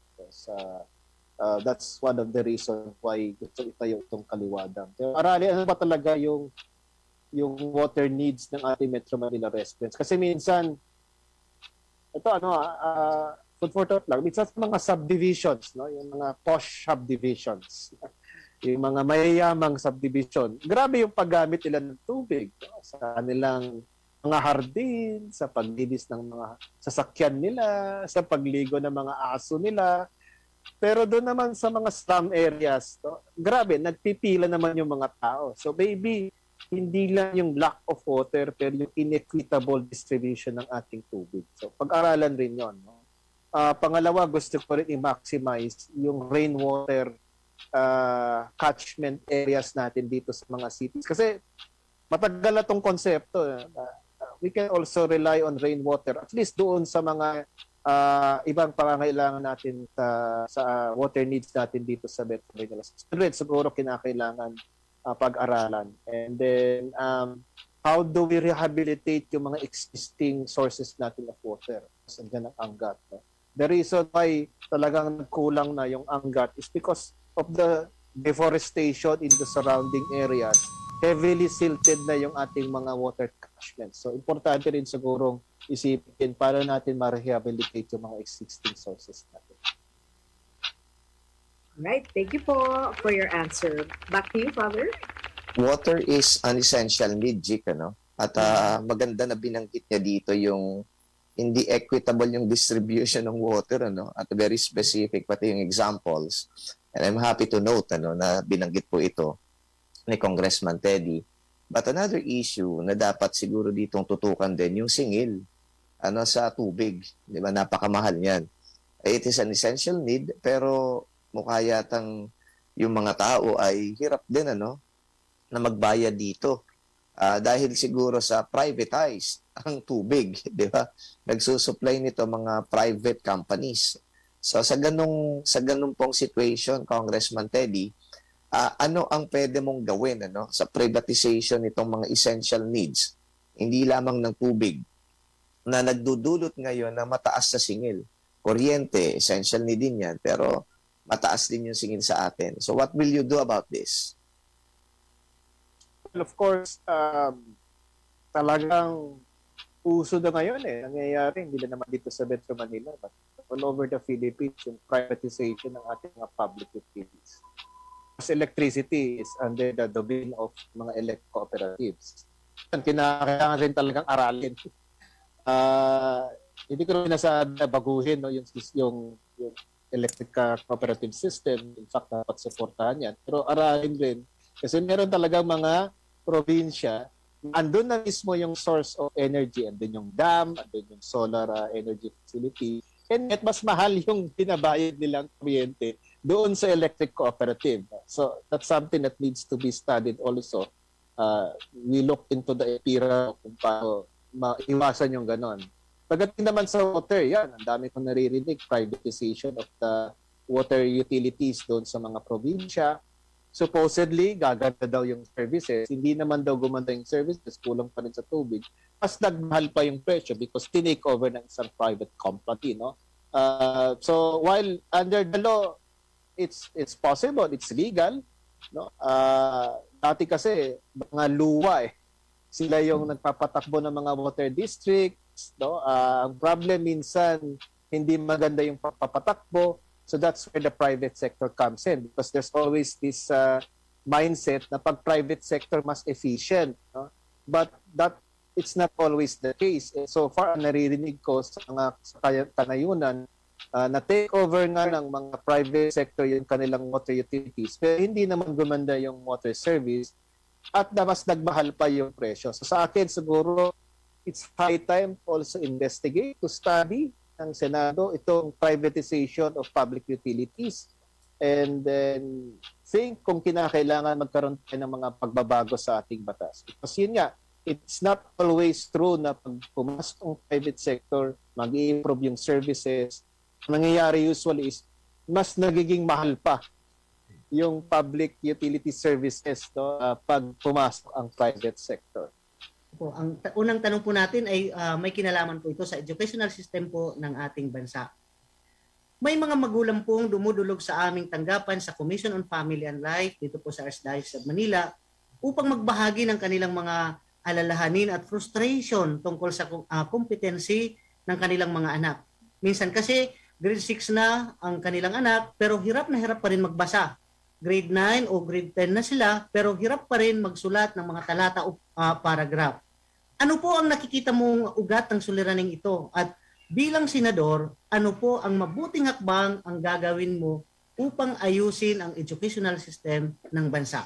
That's one of the reasons why gusto itayo itong Kaliwa Dam. So, aralin, ano ba talaga yung water needs ng ating Metro Manila residents? Kasi minsan, ito food for thought lang, minsan sa mga subdivisions, no? Yung mga posh subdivisions, yung mga mayayamang subdivision, grabe yung paggamit nila ng tubig, no? Sa kanilang mga hardin, sa paglinis ng mga sasakyan nila, sa pagligo ng mga aso nila. Pero doon naman sa mga slum areas, no, grabe, nagpipila naman yung mga tao. So maybe, hindi lang yung lack of water, pero yung inequitable distribution ng ating tubig. So pag-aralan rin yun. No? Pangalawa, gusto ko rin i-maximize yung rainwater catchment areas natin dito sa mga cities. Kasi matagal na itong konsepto. We can also rely on rainwater, at least doon sa mga ibang pangangailangan natin sa water needs natin dito sa Metro Manila. Siguro kinakailangan pag-aralan. And then, how do we rehabilitate yung mga existing sources natin of water? Kasi dyan ang Angat. No? The reason why talagang nagkulang na yung Angat is because of the deforestation in the surrounding areas. Heavily silted na yung ating mga water catchments. So, importante rin sigurong isipin para natin ma-rehabilitate yung mga existing sources natin. Right. Thank you po for your answer. Back to you, Father. Water is an essential need, Jik, ano? At maganda na binanggit niya dito yung hindi equitable yung distribution ng water, ano? At very specific, pati yung examples. And I'm happy to note, ano, na binanggit po ito ni Congressman Teddy. But another issue na dapat siguro ditong tutukan din, yung singil, ano, sa tubig. Di ba? Napakamahal niyan. It is an essential need, pero mukha yatang yung mga tao ay hirap din, ano, na magbayad dito. Dahil siguro sa privatized ang tubig, di ba? Nagsusupply nito mga private companies. So sa ganung pong situation, Congressman Teddy, ano ang pwede mong gawin, ano, sa privatization nitong mga essential needs, hindi lamang ng tubig, na nagdudulot ngayon na mataas sa singil. Kuryente, essential need din yan, pero mataas din yung singil sa atin. So what will you do about this? Well, of course, talagang uso na ngayon nangyayari, hindi na naman dito sa Metro Manila, but all over the Philippines, yung privatization ng ating mga public utilities. As electricity is under the domain of mga electric cooperatives. Kinakailangan rin talagang aralin. Hindi ko rin nasabi na baguhin, no, yung electric cooperative system. In fact, dapat supportahan yan. Pero aralin rin. Kasi meron talagang mga probinsya, andun na mismo yung source of energy, andun yung dam, andun yung solar energy facility, and yet mas mahal yung pinabayad nilang kuryente doon sa electric cooperative. So that's something that needs to be studied also. We look into the EPIRA kung paano maiwasan yung ganon. Pagdating naman sa water, yan, ang dami kong naririnig, privatization of the water utilities doon sa mga probinsya. Supposedly, gaganda daw yung services. Hindi naman daw gumanda yung services, kulang pa rin sa tubig. Mas nagmahal pa yung presyo because tinake over ng isang private company, no? So while under the law, it's possible, it's legal, no? Dati kasi mga luwa sila yung nagpapatakbo ng mga water districts, no? Ang problem minsan hindi maganda yung papatakbo. So that's where the private sector comes in because there's always this mindset na pag private sector mas efficient, no? But that it's not always the case. So far naririnig ko sa mga kanayunan na take over nga ng mga private sector yung kanilang water utilities pero hindi naman gumanda yung water service at na mas nagmahal pa yung presyo. So sa akin siguro it's high time also investigate to study ng Senado itong privatization of public utilities and then think kung kinakailangan magkaroon tayo ng mga pagbabago sa ating batas. Because yun nga, it's not always true na pag pumasok ang private sector, mag-i-improve yung services. Ang nangyayari usually is mas nagiging mahal pa yung public utility services, no, pag pumasok ang private sector. Po, ang unang tanong po natin ay may kinalaman po ito sa educational system po ng ating bansa. May mga magulang pong dumudulog sa aming tanggapan sa Commission on Family and Life dito po sa Archdiocese of Manila upang magbahagi ng kanilang mga alalahanin at frustration tungkol sa competency ng kanilang mga anak. Minsan kasi grade 6 na ang kanilang anak pero hirap na hirap pa rin magbasa. Grade 9 o grade 10 na sila pero hirap pa rin magsulat ng mga talata o paragraph. Ano po ang nakikita mong ugat ng suliraning ito? At bilang senador, ano po ang mabuting hakbang ang gagawin mo upang ayusin ang educational system ng bansa?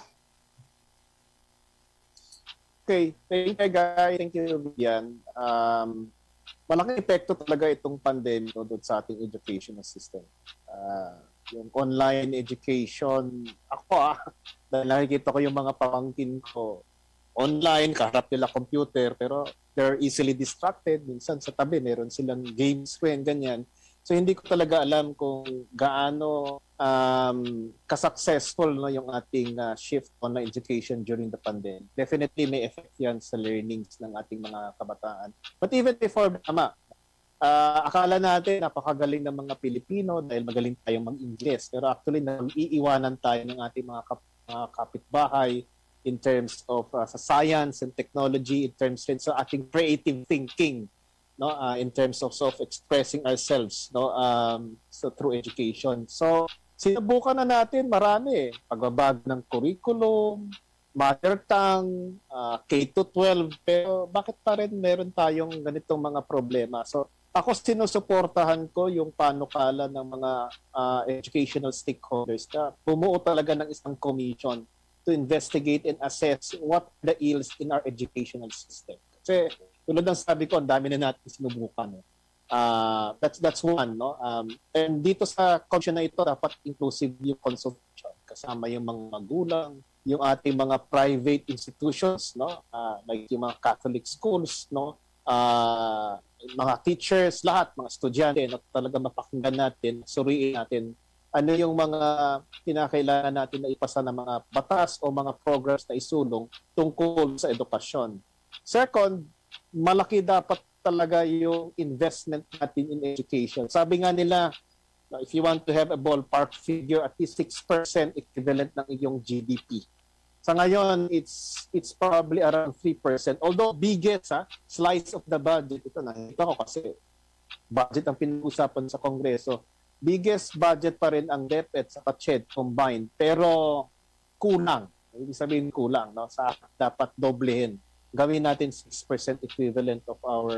Okay, thank you guys. Thank you, Bian. Malaking epekto talaga itong pandemic doon sa ating educational system. Yung online education, ako dahil nakikita ko yung mga pamangkin ko online, kaharap nila computer, pero they're easily distracted. Minsan sa tabi, meron silang game screen, ganyan. So hindi ko talaga alam kung gaano ka-successful, no, yung ating shift online education during the pandemic. Definitely may effect yan sa learnings ng ating mga kabataan. But even before, akala natin napakagaling ng mga Pilipino dahil magaling tayong mag-Ingles. Pero actually, iiwanan tayo ng ating mga kapitbahay in terms of sa science and technology, in terms rin sa ating creative thinking, no, in terms of self-expressing ourselves, no, so through education. So Sinubukan na natin marami pagbabago ng curriculum, mother tongue, K-12, pero bakit pa rin meron tayong ganitong mga problema? So ako sinusuportahan ko yung panukala ng mga educational stakeholders na bumuo talaga ng isang commission to investigate and assess what the ills in our educational system. Kasi tulad ng sabi ko, ang dami na natin sinubukan. That's one, no? And dito sa commission na ito, dapat inclusive yung consultation. Kasama yung mga magulang, yung ating mga private institutions, no? Like yung mga Catholic schools, no? Mga teachers, lahat, mga estudyante, no? Talaga mapakinggan natin, suriin natin ano yung mga kinakailangan natin na ipasa ng mga batas o mga programs na isulong tungkol sa edukasyon. Second, malaki dapat talaga yung investment natin in education. Sabi nga nila, if you want to have a ballpark figure, at least 6% equivalent ng iyong GDP. Sa ngayon, it's probably around 3%. Although biggest slice of the budget, ito nakita ko kasi budget ang pinag-usapan sa Kongreso, biggest budget pa rin ang DepEd sa CHED combined. Pero kulang. Ibig sabihin kulang. No? Sa dapat doblehin. Gawin natin 6% equivalent of our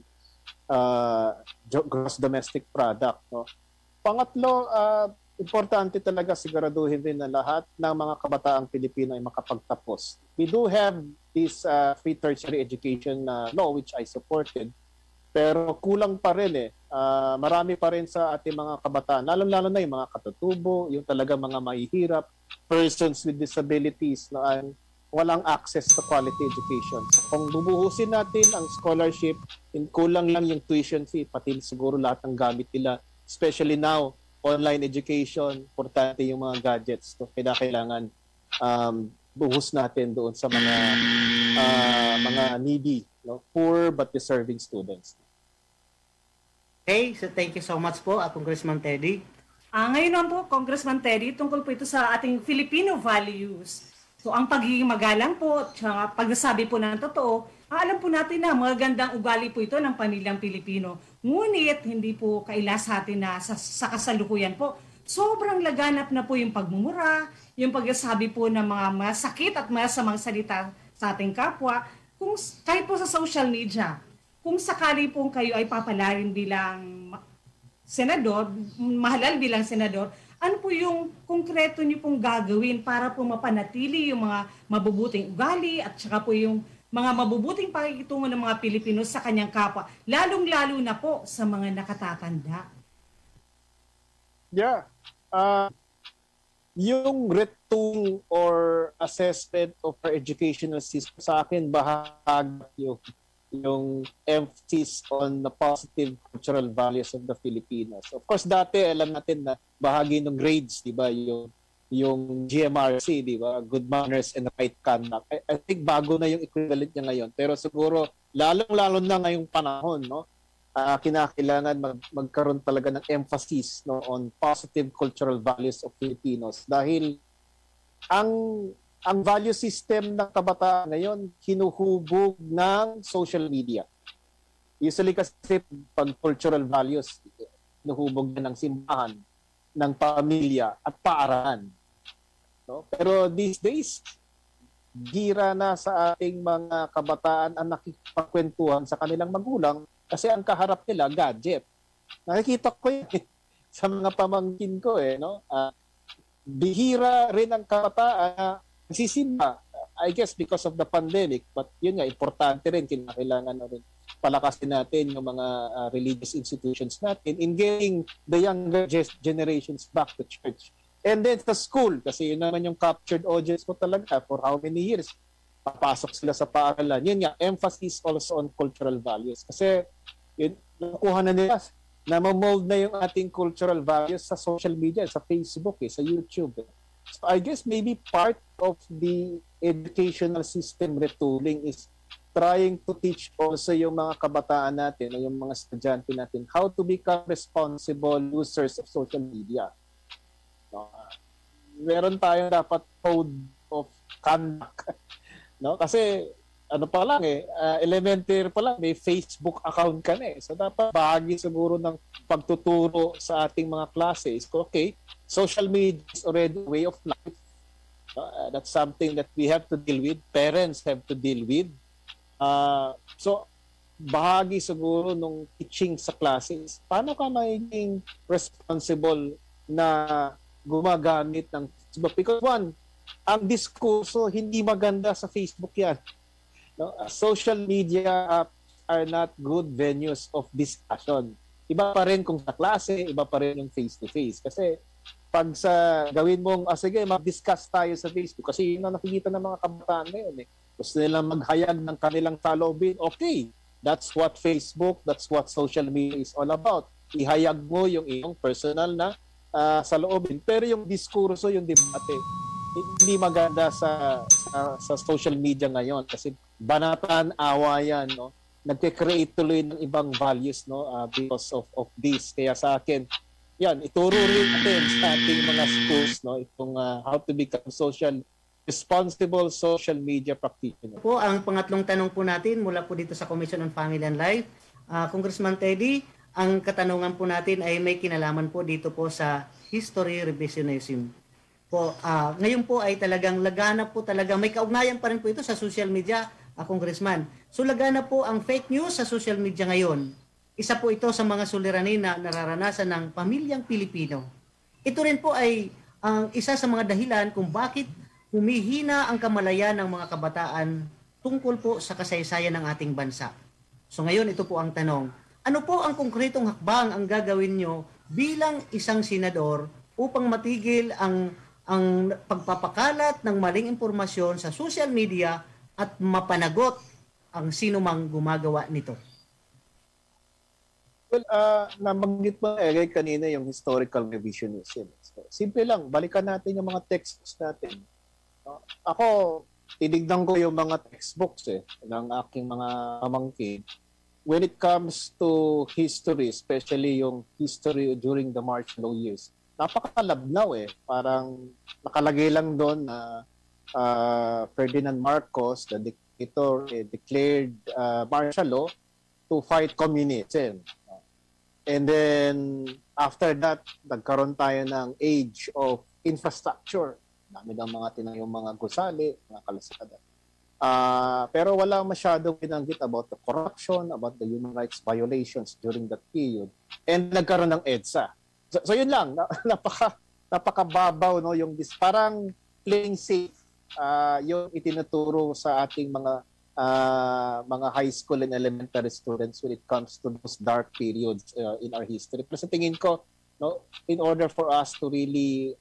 gross domestic product. No? Pangatlo, importante talaga siguraduhin din na lahat ng mga kabataang Pilipino ay makapagtapos. We do have this free tertiary education law which I supported, pero kulang pa rin marami pa rin sa ating mga kabataan, lalo-lalo na yung mga katutubo, yung talaga mga mahihirap, persons with disabilities na walang access to quality education. So, kung bubuhusin natin ang scholarship, kulang lang yung tuition fee, pati siguro lahat ng gamit nila, especially now, online education, importante yung mga gadgets. So, kailangan buhos natin doon sa mga needy, no? Poor but deserving students. Okay, so thank you so much po, Congressman Teddy. Ngayon naman po, Congressman Teddy, tungkol po ito sa ating Filipino values. So ang pagiging magalang po, at pagsasabi po ng totoo, alam po natin na magandang ugali po ito ng pamilyang Pilipino. Ngunit hindi po kaila sa atin na sa kasalukuyan po, sobrang laganap na po yung pagmumura, yung pagsasabi po ng mga masakit at masamang salita sa ating kapwa, kahit po sa social media. Kung sakali po kayo ay papalarin bilang senador, mahalal bilang senador, ano po yung konkreto niyo pong gagawin para po mapanatili yung mga mabubuting ugali at saka po yung mga mabubuting pakikitungo ng mga Pilipino sa kanyang kapwa, lalong-lalo na po sa mga nakatatanda? Yeah. Yung retung or assessment of our educational system sa akin, bahagi yung emphasis on the positive cultural values of the Filipinos. Of course, dati alam natin na bahagi ng grades, di ba, yung GMRC, di ba, good manners and right conduct. I think bago na yung equivalent niya ngayon. Pero siguro, lalong-lalo na ngayong panahon, no, kinakailangan magkaroon talaga ng emphasis, no, on positive cultural values of Filipinos. Dahil ang value system ng kabataan ngayon, hinuhubog ng social media. Usually kasi pag cultural values, hinuhubog na ng simbahan, ng pamilya at paaralan. No? Pero these days, gira na sa ating mga kabataan ang nakikipagkwentuhan sa kanilang magulang kasi ang kaharap nila, gadget. Nakikita ko yun sa mga pamangkin ko. No? Bihira rin ang kabataan nagsisimba, I guess because of the pandemic, but yun nga, importante rin, kinakailangan na rin palakasin natin yung mga religious institutions natin in getting the younger generations back to church. And then sa school, kasi yun naman yung captured audience ko talaga for how many years, papasok sila sa paaralan. Yun nga, emphasis also on cultural values. Kasi yun, nakuha na nila, na-mold na yung ating cultural values sa social media, sa Facebook, sa YouTube. So I guess maybe part of the educational system retooling is trying to teach also yung mga kabataan natin o yung mga estudyante natin how to become responsible users of social media. Meron tayong dapat code of conduct. No? Kasi ano pa lang elementary pa lang, may Facebook account ka na So dapat bahagi siguro ng pagtuturo sa ating mga klase is okay, social media is already a way of life. That's something that we have to deal with. Parents have to deal with. So, bahagi siguro nung teaching sa classes, paano ka magiging responsible na gumagamit ng Facebook? Because one, ang diskurso, hindi maganda sa Facebook yan. No? Social media are not good venues of discussion. Iba pa rin kung sa klase, iba pa rin yung face-to-face. Kasi pag sa gawin mong, sige, mag-discuss tayo sa Facebook. Kasi yun ang nakikita ng mga kabataan ngayon. Gusto nilang maghayag ng kanilang saloobin. Okay, that's what Facebook, that's what social media is all about. Ihayag mo yung iyong personal na saloobin. Pero yung diskurso, yung debate, hindi maganda sa social media ngayon. Kasi banatan, awayan, no? Nagke-create tuloy ng ibang values, no, because of this. Kaya sa akin, yan, ituro rin natin sa ating mga schools, no, itong how to become responsible social media practitioner. Po, ang pangatlong tanong po natin mula po dito sa Commission on Family and Life. Congressman Teddy, ang katanungan po natin ay may kinalaman po dito po sa history revisionism. Po, ngayon po ay talagang laganap po talaga, may kaugnayan pa rin po ito sa social media, Congressman. So laganap po ang fake news sa social media ngayon. Isa po ito sa mga suliranin na nararanasan ng pamilyang Pilipino. Ito rin po ay ang isa sa mga dahilan kung bakit humihina ang kamalayan ng mga kabataan tungkol po sa kasaysayan ng ating bansa. So ngayon ito po ang tanong, ano po ang konkretong hakbang ang gagawin nyo bilang isang senador upang matigil ang pagpapakalat ng maling impormasyon sa social media at mapanagot ang sino mang gumagawa nito? Well, nabanggit mo kanina yung historical revisionism. So, simple lang, balikan natin yung mga textbooks natin. Ako, tinignan ko yung mga textbooks ng aking mga pamangkin. When it comes to history, especially yung history during the martial law years, napakalabnaw Parang nakalagay lang doon na Ferdinand Marcos, the dictator, declared martial law to fight communism. And then, after that, nagkaroon tayo ng age of infrastructure. Dami ng mga tinayong mga gusali, mga kalasada. Pero wala masyadong binanggit about the corruption, about the human rights violations during that period. And nagkaroon ng EDSA. So yun lang, napakababaw, no, yung parang playing safe yung itinuturo sa ating mga high school and elementary students when it comes to those dark periods in our history. Pero sa tingin ko, no, in order for us to really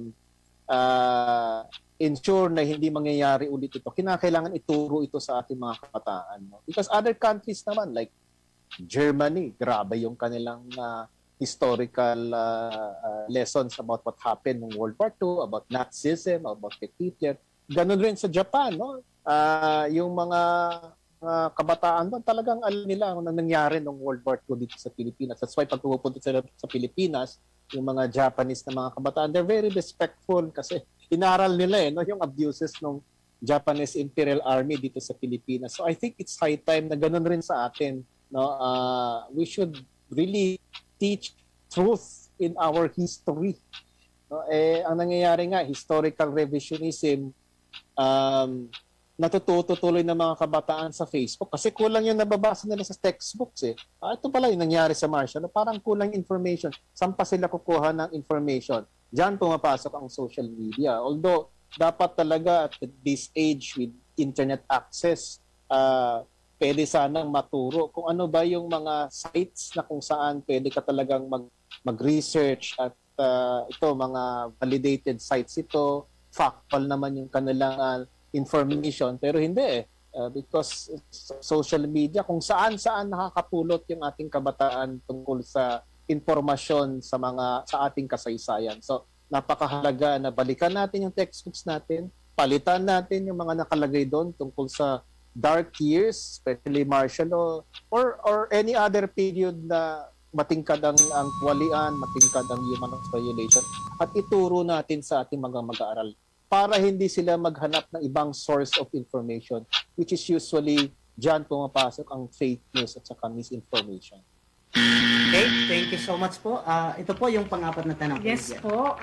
ensure na hindi mangyayari ulit ito, kinakailangan ituro ito sa ating mga kabataan. No? Because other countries naman, like Germany, grabe yung kanilang historical lessons about what happened in World War II, about Nazism, about Hitler. Ganun rin sa Japan, no? Yung mga kabataan doon, talagang alam nila ano nangyari noong World War II dito sa Pilipinas. That's why pag pumupunta sila sa Pilipinas, yung mga Japanese na mga kabataan, they're very respectful kasi inaral nila no, yung abuses ng Japanese Imperial Army dito sa Pilipinas. So I think it's high time na ganun rin sa atin. No? We should really teach truth in our history. No? Ang nangyayari nga, historical revisionism, natututo tuloy ng mga kabataan sa Facebook kasi kulang yung nababasa nila sa textbooks ito pala yung nangyari sa martial law, parang kulang information. Saan pa sila kukuha ng information? Diyan pumapasok ang social media. Although, dapat talaga at this age with internet access, pwede sanang maturo kung ano ba yung mga sites na kung saan pwede ka talagang mag-research at ito, mga validated sites ito, factual naman yung kanilang information, pero hindi because social media kung saan nakakapulot yung ating kabataan tungkol sa impormasyon sa ating kasaysayan. So napakahalaga na balikan natin yung textbooks natin, palitan natin yung mga nakalagay doon tungkol sa dark years, especially martial law or any other period na matingkad ang walian, matingkad ang human rights violation at ituro natin sa ating mga mag-aaral para hindi sila maghanap ng ibang source of information, which is usually dyan pumapasok ang fake news at saka misinformation. Okay, thank you so much po. Ito po yung pang-apat na tanong. Yes po.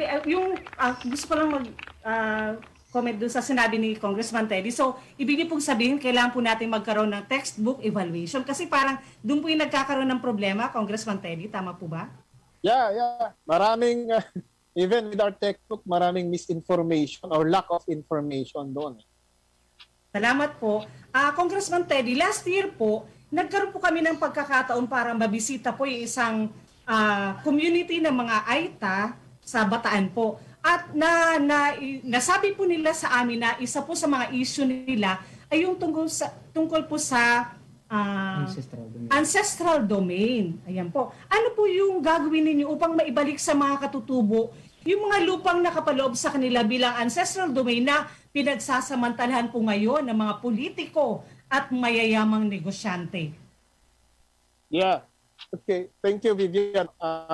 Gusto ko lang comment dun sa sinabi ni Congressman Teddy. So, ibig pong sabihin, kailangan po natin magkaroon ng textbook evaluation kasi parang dun po yung nagkakaroon ng problema, Congressman Teddy. Tama po ba? Yeah. Maraming, even with our textbook, maraming misinformation or lack of information doon. Salamat po. Congressman Teddy, last year po, nagkaroon po kami ng pagkakataon para mabisita po yung isang community ng mga Aita sa Bataan po. At nasabi po nila sa amin na isa po sa mga issue nila ay yung tungkol po sa ancestral domain. Ayan po. Ano po yung gagawin ninyo upang maibalik sa mga katutubo yung mga lupang nakapaloob sa kanila bilang ancestral domain na pinagsasamantalahan po ngayon ng mga politiko at mayayamang negosyante? Yeah. Okay. Thank you, Vivian.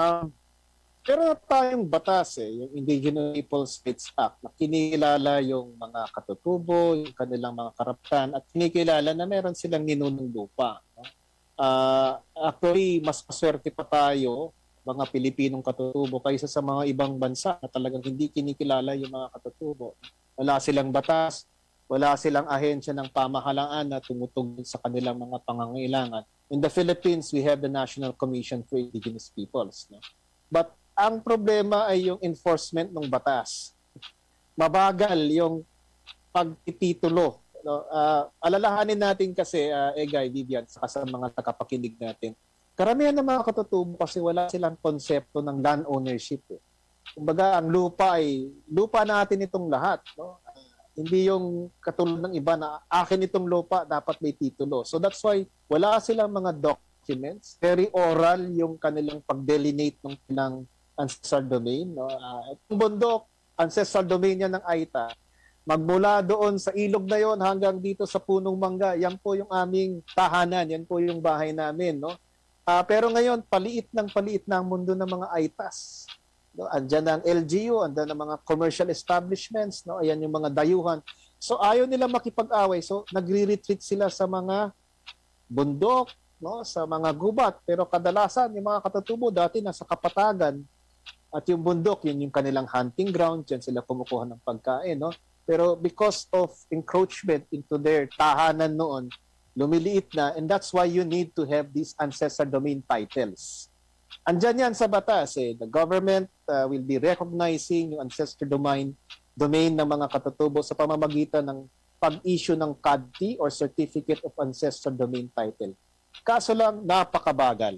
Pero tayong batas, yung Indigenous Peoples Rights Act, na kinikilala yung mga katutubo, yung kanilang mga karapatan, at kinikilala na meron silang ninunong lupa. No? Actually, mas maswerte pa tayo, mga Pilipinong katutubo, kaysa sa mga ibang bansa na talagang hindi kinikilala yung mga katutubo. Wala silang batas, wala silang ahensya ng pamahalaan na tumutugod sa kanilang mga pangangailangan. In the Philippines, we have the National Commission for Indigenous Peoples. No? But ang problema ay yung enforcement ng batas. Mabagal yung pagtitulo. No? Alalahanin natin kasi, Egay, Vivian, sa mga nakapakinig natin, karamihan ng mga katutubo kasi wala silang konsepto ng land ownership. Kumbaga, ang lupa ay, lupa natin itong lahat. No? Hindi yung katulad ng iba na akin itong lupa, dapat may titulo. So that's why wala silang mga documents. Very oral yung kanilang pag-delineate ng kanilang ancestral domain. No? Itong bundok, ancestral domain yan ng Aita. Magmula doon sa ilog na yon hanggang dito sa punong mangga, yan po yung aming tahanan, yan po yung bahay namin. No? Pero ngayon, paliit na ang mundo ng mga Aitas. No, andyan ang LGU, andyan ang mga commercial establishments, no? Ayan yung mga dayuhan. So ayaw nila makipag-away. So nagre-retreat sila sa mga bundok, no? Sa mga gubat. Pero kadalasan yung mga katutubo dati nasa kapatagan at yung bundok, yun yung kanilang hunting ground, diyan sila kumukuha ng pagkain, no? Pero because of encroachment into their tahanan noon, lumiliit na, and that's why you need to have these ancestral domain titles. Andyan yan sa batas. The government will be recognizing yung ancestral domain ng mga katutubo sa pamamagitan ng pag-issue ng CADT or Certificate of Ancestral Domain Title. Kaso lang, napakabagal.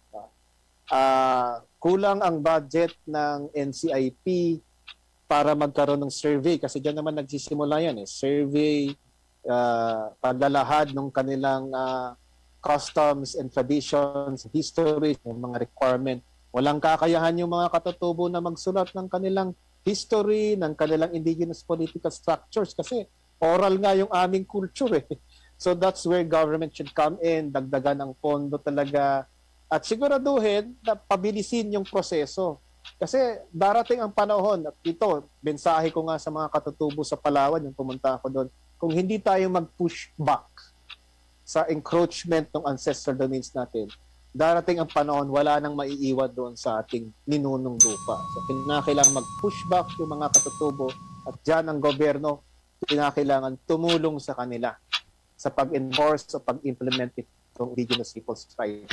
Kulang ang budget ng NCIP para magkaroon ng survey kasi dyan naman nagsisimula yan. Survey, paglalahad ng kanilang customs and traditions, history, yung mga requirement. Walang kakayahan yung mga katutubo na magsulat ng kanilang history, ng kanilang indigenous political structures kasi oral nga yung aming culture. So that's where government should come in, dagdagan ng pondo talaga at siguraduhin na pabilisin yung proseso. Kasi darating ang panahon, at ito, mensahe ko nga sa mga katutubo sa Palawan, yung pumunta ako doon, kung hindi tayo mag-push back sa encroachment ng ancestral domains natin, darating ang panahon, wala nang maiiwan doon sa ating ninunong lupa. So, kinakailangan mag-push back yung mga katutubo at dyan ang gobyerno, kinakailangan tumulong sa kanila sa pag-enforce o pag-implement itong Indigenous Peoples' Rights.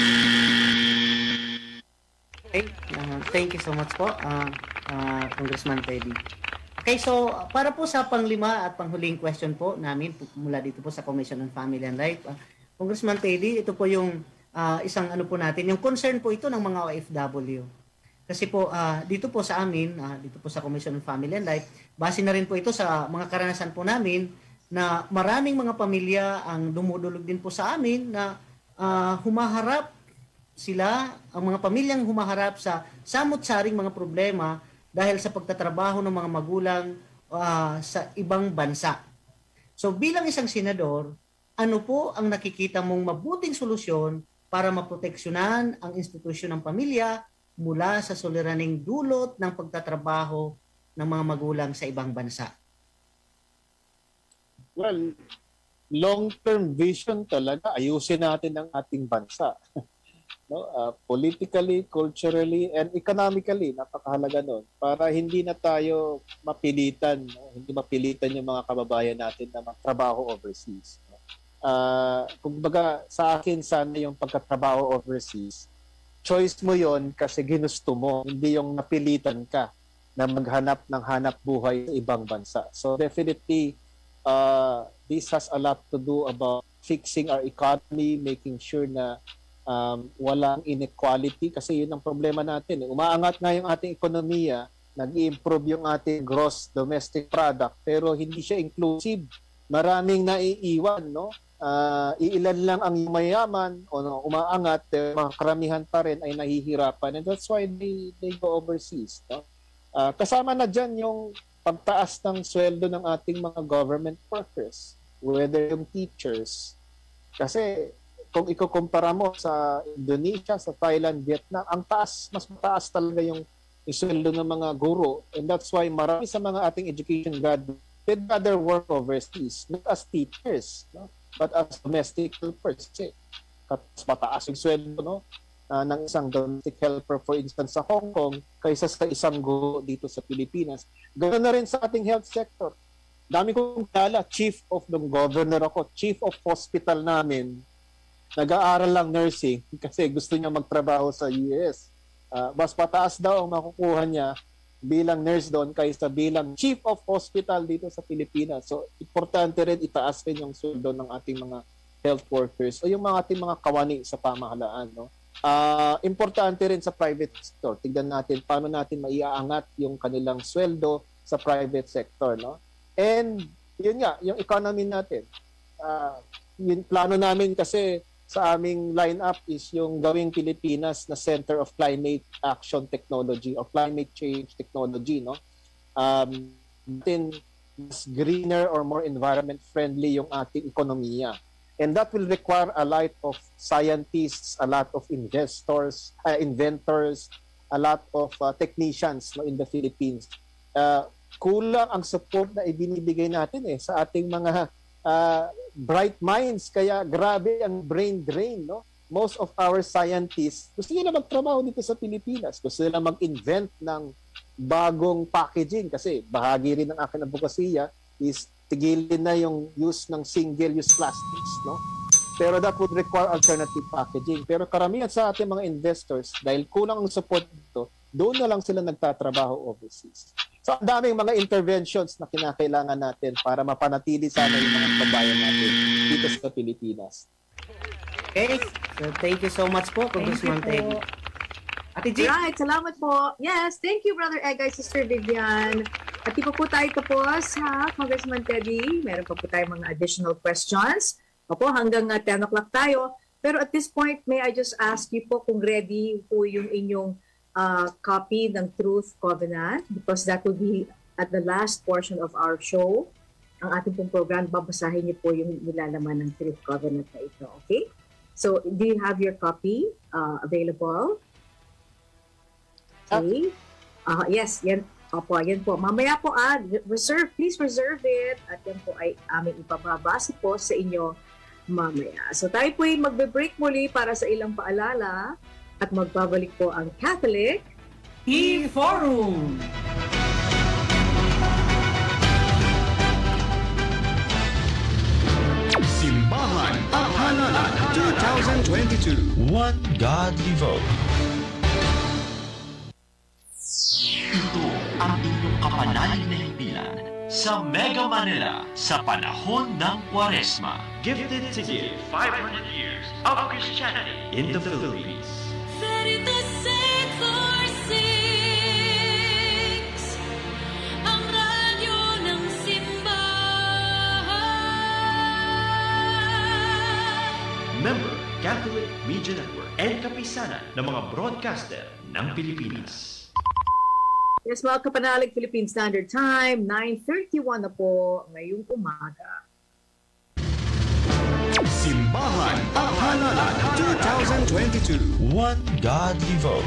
Okay, thank you so much po, Congressman Teddy. Okay, so para po sa panglima at panghuling question po namin mula dito po sa Commission on Family and Life, Congressman Teddy, ito po yung isang ano po natin, yung concern po ito ng mga OFW. Kasi po dito po sa amin, dito po sa Commission on Family and Life, base na rin po ito sa mga karanasan po namin na maraming mga pamilya ang dumudulog din po sa amin na humaharap sila, ang mga pamilyang humaharap sa samot-saring mga problema dahil sa pagtatrabaho ng mga magulang sa ibang bansa. So bilang isang senador, ano po ang nakikita mong mabuting solusyon para maproteksyonan ang institusyon ng pamilya mula sa suliraning dulot ng pagtatrabaho ng mga magulang sa ibang bansa? Well, long-term vision talaga, ayusin natin ang ating bansa. no? Politically, culturally, and economically, napakahalaga nun para hindi na tayo mapilitan, no? Hindi mapilitan yung mga kababayan natin na magtrabaho overseas. No? Kumbaga, sa akin sana yung pagkatrabaho overseas, choice mo yon kasi ginusto mo, hindi yung napilitan ka na maghanap ng hanap buhay sa ibang bansa. So definitely, this has a lot to do about fixing our economy, making sure na walang inequality kasi yun ang problema natin. Umaangat nga yung ating ekonomiya, nag-i-improve yung ating gross domestic product, pero hindi siya inclusive. Maraming naiiwan, no? Iilan lang ang mayaman o no, umaangat, mga karamihan pa rin ay nahihirapan, and that's why they go overseas. No? Kasama na dyan yung pagtaas ng sweldo ng ating mga government workers, whether yung teachers. Kasi kung ikukumpara mo sa Indonesia, sa Thailand, Vietnam, ang taas, mas mataas talaga yung sweldo ng mga guro. And that's why marami sa mga ating education graduates they'd rather work overseas, not as teachers, no? But as domestic helpers. Kasi mas mataas yung sweldo, no? Ng isang domestic helper, for instance, sa Hong Kong, kaysa sa isang guro dito sa Pilipinas. Ganoon na rin sa ating health sector. Dami kong kilala, chief of the governor ako, chief of hospital namin, nag-aaral lang nursing kasi gusto niya magtrabaho sa US. Mas pataas daw ang makukuha niya bilang nurse doon kaysa bilang chief of hospital dito sa Pilipinas. So, importante rin itaas rin yung sweldo ng ating mga health workers o yung mga ating mga kawani sa pamahalaan. No? Importante rin sa private sector. Tignan natin paano natin maiaangat yung kanilang sweldo sa private sector. No? And yun nga, yung economy natin. Yung plano namin kasi sa aming lineup is yung gawing Pilipinas na Center of Climate Action Technology or Climate Change Technology, no? Mas greener or more environment friendly yung ating ekonomiya. And that will require a lot of scientists, a lot of investors, inventors, a lot of technicians, no, in the Philippines. Kulang ang support na ibinibigay natin sa ating mga bright minds, kaya grabe ang brain drain, no? Most of our scientists gusto nila magtrabaho dito sa Pilipinas, gusto nila mag-invent ng bagong packaging kasi bahagi rin ng aking advokasya is tigilin na yung use ng single-use plastics, no? Pero that would require alternative packaging. Pero karamihan sa ating mga investors, dahil kulang ang support dito, doon na lang sila nagtatrabaho overseas. So, ang daming mga interventions na kinakailangan natin para mapanatili sana yung mga kabayan natin dito sa Pilipinas. Okay. So, thank you so much po, Congressman Teddy. Ate G. Right, salamat po. Yes, thank you, Brother Egay, Sister Vivian. At di pa po tayo tapos, ha, Congressman Teddy. Meron pa po tayo mga additional questions. Opo, hanggang 10 o'clock tayo. Pero at this point, may I just ask you po kung ready po yung inyong copy ng Truth Covenant, because that will be at the last portion of our show. Ang ating pong program, babasahin niyo po yung nilalaman ng Truth Covenant na ito. Okay? So, do you have your copy available? Okay. Yes, yan. Opo, yan po. Mamaya po, please reserve it. At yan po ay aming ipababasa po sa inyo mamaya. So, tayo po ay magbe-break muli para sa ilang paalala. At magbabalik po ang Catholic E-Forum. Simbahan at Halalan 2022. One Godly Vote. Ito ang inyong kapanalig na himpilan sa Mega Manila sa panahon ng Kwaresma. Gifted to give 500 years of Christianity in the Philippines. Ang radyo ng simbahan. Member, Catholic Media Network and kapisanan ng mga broadcaster ng Pilipinas. Yes, mga kapanalig, Philippine Standard Time, 9:31 na po ngayong umaga. Simbahan at Halalan 2022. One Godly Vote.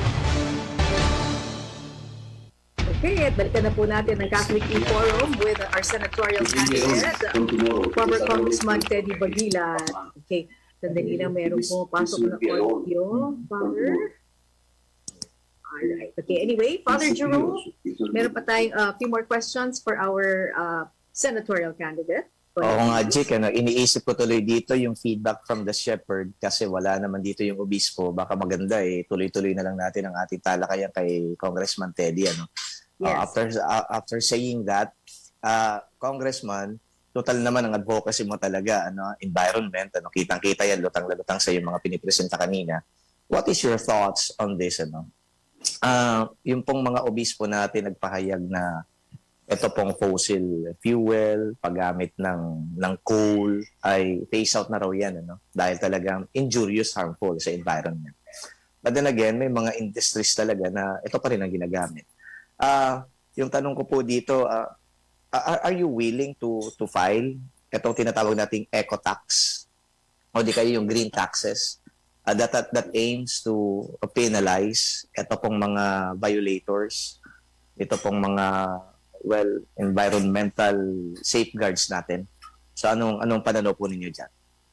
Okay, at balikan na po natin ang Catholic E-Forum with our senatorial candidate, former Congressman Teddy Baguila. Okay, Sandali lang, meron pumapasok na audio. Father? Alright. Okay, anyway, Father Jerome, meron pa tayong few more questions for our senatorial candidate. Oo nga, Jake, iniisip ko tuloy dito yung feedback from the shepherd kasi wala naman dito yung obispo. Baka maganda tuloy-tuloy na lang natin ang ating talakayan kay Congressman Teddy. Yes. After saying that, Congressman, total naman ang advocacy mo talaga, environment, kitang-kita yan, lutang-lutang sa yung mga pinipresenta kanina. What is your thoughts on this? Yung pong mga obispo natin nagpahayag na ito pong fossil fuel, paggamit ng coal, ay phase out na raw yan, dahil talagang injurious, harmful sa environment. But then again, may mga industries talaga na ito pa rin ang ginagamit. Yung tanong ko po dito, are you willing to file itong tinatawag nating eco-tax o di kayo yung green taxes that aims to penalize ito pong mga violators, ito pong mga environmental safeguards natin? So anong pananaw po ninyo dyan?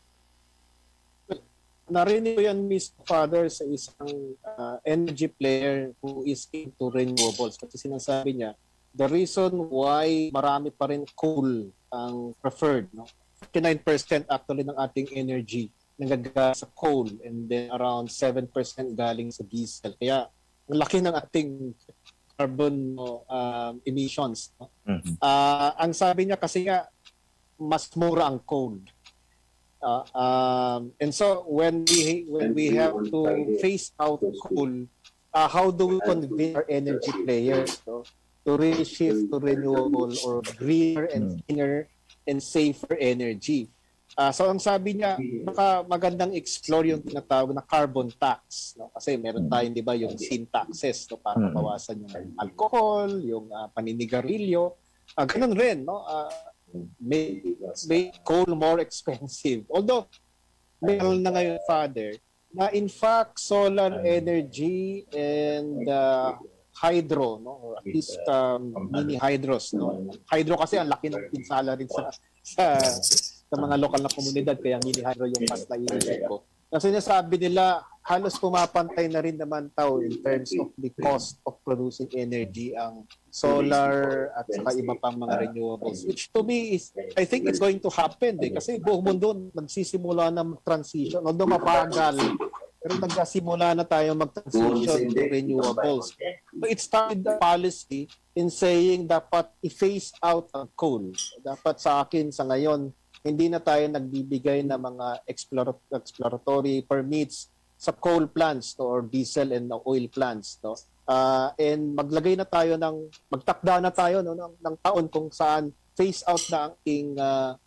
Narinig ko yan, Mr. Father, sa isang energy player who is into renewables. Kasi sinasabi niya, the reason why marami pa rin coal ang preferred, 59% actually ng ating energy nagagawa sa coal and then around 7% galing sa diesel. Kaya ang laki ng ating carbon emissions. Ang sabi niya kasi nga, mas mura ang coal. And so when we have to phase out coal, how do we convince our energy players to really shift to renewable or greener and cleaner and safer energy? So ang sabi niya, magandang explore yung tinatawag na carbon tax. Kasi meron tayong, di ba, yung sin taxes para mabawasan yung alcohol, yung paninigarilyo. Ganun rin, may coal more expensive. Although, meron na ngayon, Father, na in fact, solar energy and hydro, or at least mini hydros. Hydro kasi ang laki ng pinsala rin sa mga lokal na komunidad, kaya mini hydro yung mas naiisip ko. Kasi sinasabi nila, halos pumapantay na rin naman in terms of the cost of producing energy ang solar at saka iba pang mga renewables. Which to me is, I think it's going to happen kasi buong mundo nagsisimula na mag-transition. Although mapagal, pero nagsimula na tayo mag-transition to renewables. So it started the policy in saying dapat i-phase out ang coal. Dapat sa akin sa ngayon, hindi na tayo nagbibigay ng mga exploratory permits sa coal plants or diesel and oil plants. And maglagay na tayo magtakda na tayo ng taon kung saan phase out na ang ating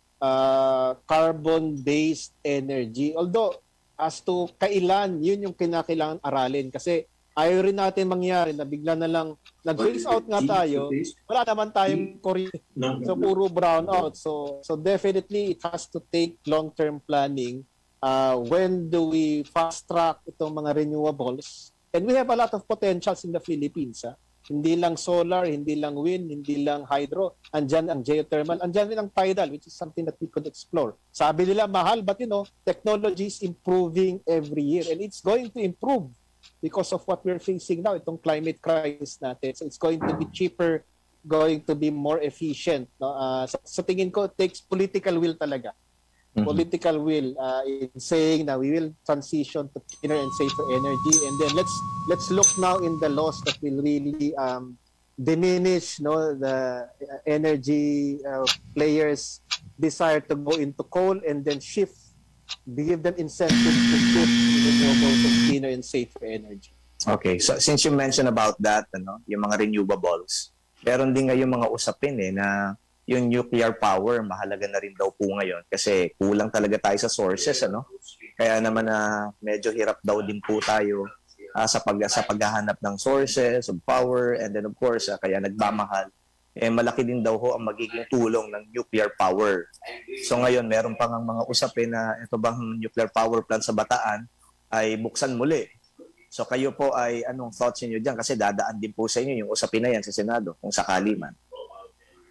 carbon-based energy. Although, as to kailan, yun yung kinakailangan aralin. Kasi ayaw rin natin mangyari na bigla na lang nag-phase out nga tayo, wala naman tayong kuryente. So, puro brown out. So definitely, it has to take long-term planning. When do we fast-track itong mga renewables? And we have a lot of potentials in the Philippines. Hindi lang solar, hindi lang wind, hindi lang hydro. Andyan ang geothermal. Andyan din ang tidal, which is something that we could explore. Sabi nila, mahal, but technology is improving every year. And it's going to improve because of what we're facing now, itong climate crisis natin. So it's going to be cheaper, going to be more efficient. Sa tingin ko, it takes political will talaga. Political will in saying na we will transition to cleaner and safer energy. And then let's look now in the laws that will really diminish the energy players' desire to go into coal and then give them incentives to shift to renewable and cleaner and safer energy. Okay, so since you mentioned about that, yung mga renewables, meron din ngayong mga usapin na yung nuclear power, mahalaga na rin daw po ngayon kasi kulang talaga tayo sa sources, Kaya naman medyo hirap daw din po tayo sa paghahanap ng sources of power, and then of course, kaya nagmamahal. Malaki din daw ang magiging tulong ng nuclear power. So ngayon, meron pang mga usapin na ito bang nuclear power plant sa Bataan ay buksan muli. So kayo po ay anong thoughts niyo diyan? Kasi dadaan din po sa inyo yung usapin na yan sa Senado kung sakali man.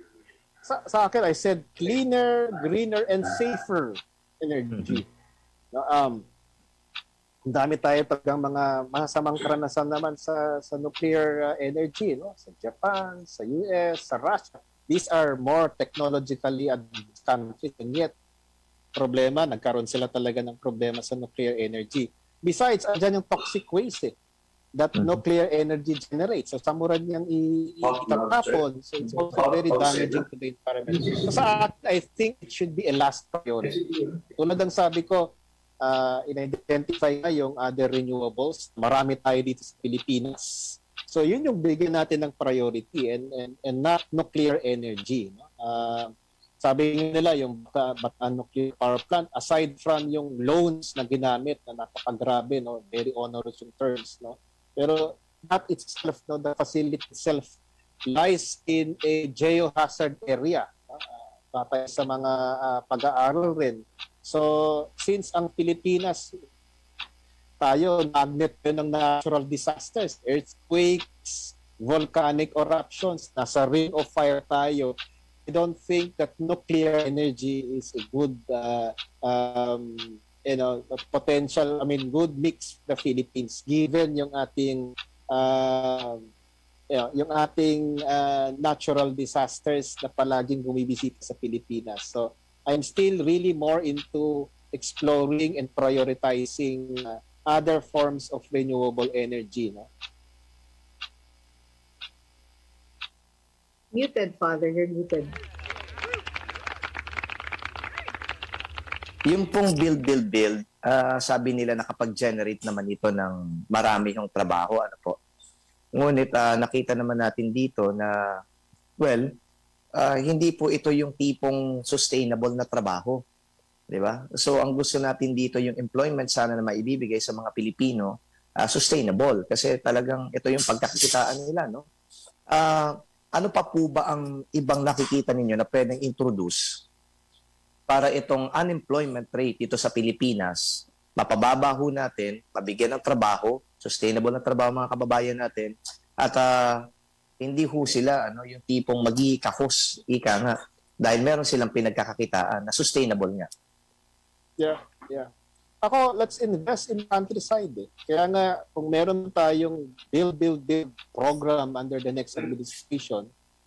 Sa akin, I said cleaner, greener, and safer energy. No, ang dami tayo talagang mga masamang karanasan naman sa nuclear energy, no? Sa Japan, sa US, sa Russia. These are more technologically advanced countries, and yet nagkaroon sila talaga ng problema sa nuclear energy. Besides, andyan yung toxic waste that nuclear energy generates. So, samuran niyang itatapon. So, it's also very damaging to the environment. So, sa akin, I think it should be a last priority. Tulad ng sabi ko, in-identify na yung other renewables. Marami tayo dito sa Pilipinas. So, yun yung bigyan natin ng priority and not nuclear energy. No? Sabi nila, yung Bataan Nuclear Power Plant, aside from yung loans na ginamit na napakagrabe, no? Very onerous yung terms, no? Pero that itself, no, the facility itself lies in a geohazard area. Patay sa mga pag-aaral rin. So, since ang Pilipinas, tayo, magnet yun ng natural disasters, earthquakes, volcanic eruptions, nasa ring of fire tayo, I don't think that nuclear energy is a good, potential, good mix for the Philippines, given yung ating, natural disasters na palaging bumibisita sa Pilipinas. So, I'm still really more into exploring and prioritizing other forms of renewable energy. No? Muted, Father. You're muted. Yung pong build, sabi nila nakapag-generate naman ito ng marami yung trabaho. Ano po? Ngunit nakita naman natin dito na, hindi po ito yung tipong sustainable na trabaho. Diba? So, ang gusto natin dito, yung employment sana na maibibigay sa mga Pilipino, sustainable. Kasi talagang ito yung pagkakitaan nila. No? Ano pa po ba ang ibang nakikita ninyo na pwedeng introduce para itong unemployment rate dito sa Pilipinas, mapababa ho natin, mabigyan ng trabaho, sustainable na trabaho mga kababayan natin, at hindi ho sila yung tipong magkakahos, ika nga, dahil meron silang pinagkakakitaan na sustainable nga. Yeah. Ako, let's invest in countryside. Kaya nga, kung meron tayong build program under the next administration,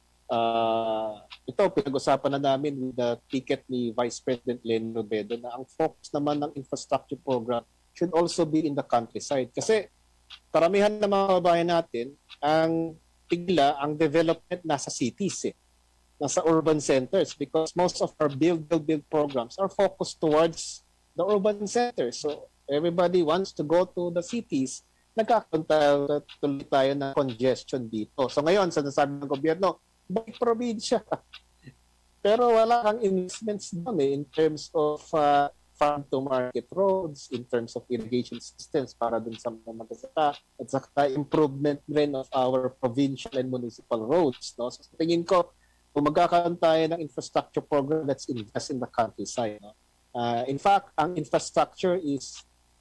ito, pinag-usapan na namin with the ticket ni Vice President Leni Robredo na ang focus naman ng infrastructure program should also be in the countryside. Kasi karamihan ng mga kababayan natin, ang development nasa cities, nasa urban centers, because most of our build programs are focused towards the urban centers. So everybody wants to go to the cities. Nagkakaroon tuloy tayo ng congestion dito. So ngayon, sinasabi ng gobyerno, balik probinsya. Pero wala kang investments doon in terms of farm-to-market roads, in terms of irrigation systems para dun sa mga magsasaka, at saka improvement rin of our provincial and municipal roads. No? So sa tingin ko, kung magkakaroon tayo ng infrastructure program, let's invest in the countryside. No? In fact, ang infrastructure is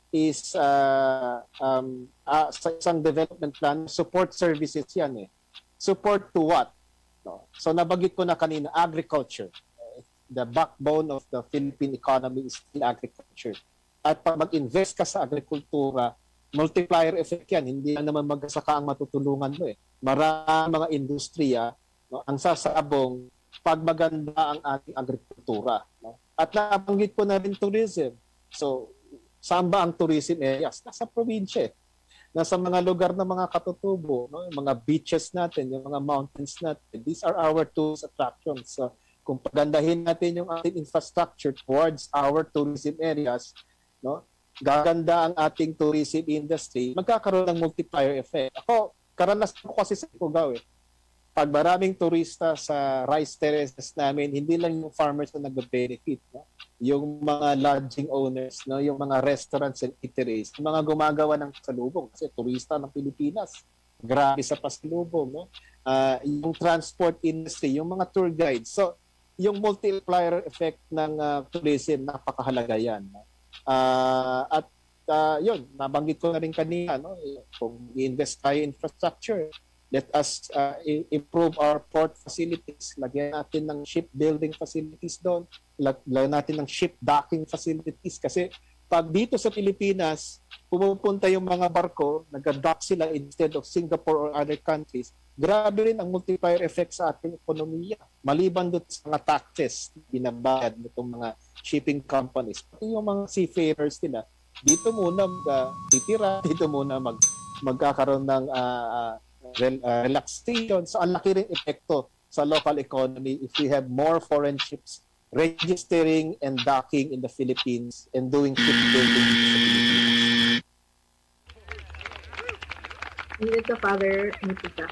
sa isang development plan, support services yan. Support to what? No? So nabanggit ko na kanina, agriculture. The backbone of the Philippine economy is still agriculture. At pag mag-invest ka sa agrikultura, multiplier effect yan. Hindi lang naman magsasaka ang matutulungan mo. Maraming mga industriya, no, ang sasabong pag maganda ang ating agrikultura. No? At nabanggit ko na rin tourism. So, saan ba ang tourism areas? Nasa probinsya. Nasa mga lugar na mga katutubo, no? Yung mga beaches natin, yung mga mountains natin. These are our tourist attractions. So, kung pagandahin natin yung ating infrastructure towards our tourism areas, no? Gaganda ang ating tourism industry, magkakaroon ng multiplier effect. Ako, karanasan ko kasi sa Ifugao. Pag maraming turista sa rice terraces namin, hindi lang yung farmers na nag-benefit, no? Yung mga lodging owners, no? Yung mga restaurants and eateries, yung mga gumagawa ng pasalubong kasi turista ng Pilipinas, grabe sa pasalubong, no? Yung transport industry, yung mga tour guides. So, yung multiplier effect ng tourism, napakahalaga yan. No? Yun, nabanggit ko na rin kanina, no? Kung i-invest tayo in infrastructure, let us improve our port facilities. Lagyan natin ng shipbuilding facilities doon. Lagyan natin ng ship docking facilities. Kasi Pag dito sa Pilipinas, pumupunta yung mga barko, nag-dock sila instead of Singapore or other countries, grabe rin ang multiplier effect sa ating ekonomiya. Maliban doon sa mga taxes binabayad nitong mga shipping companies, pati yung mga seafarers nila, dito muna titira, dito muna magkakaroon ng relaxation. So, ang laki rin epekto sa local economy if we have more foreign ships registering and docking in the Philippines and doing shipbuilding in the Philippines. Unit ka, Father Nikita.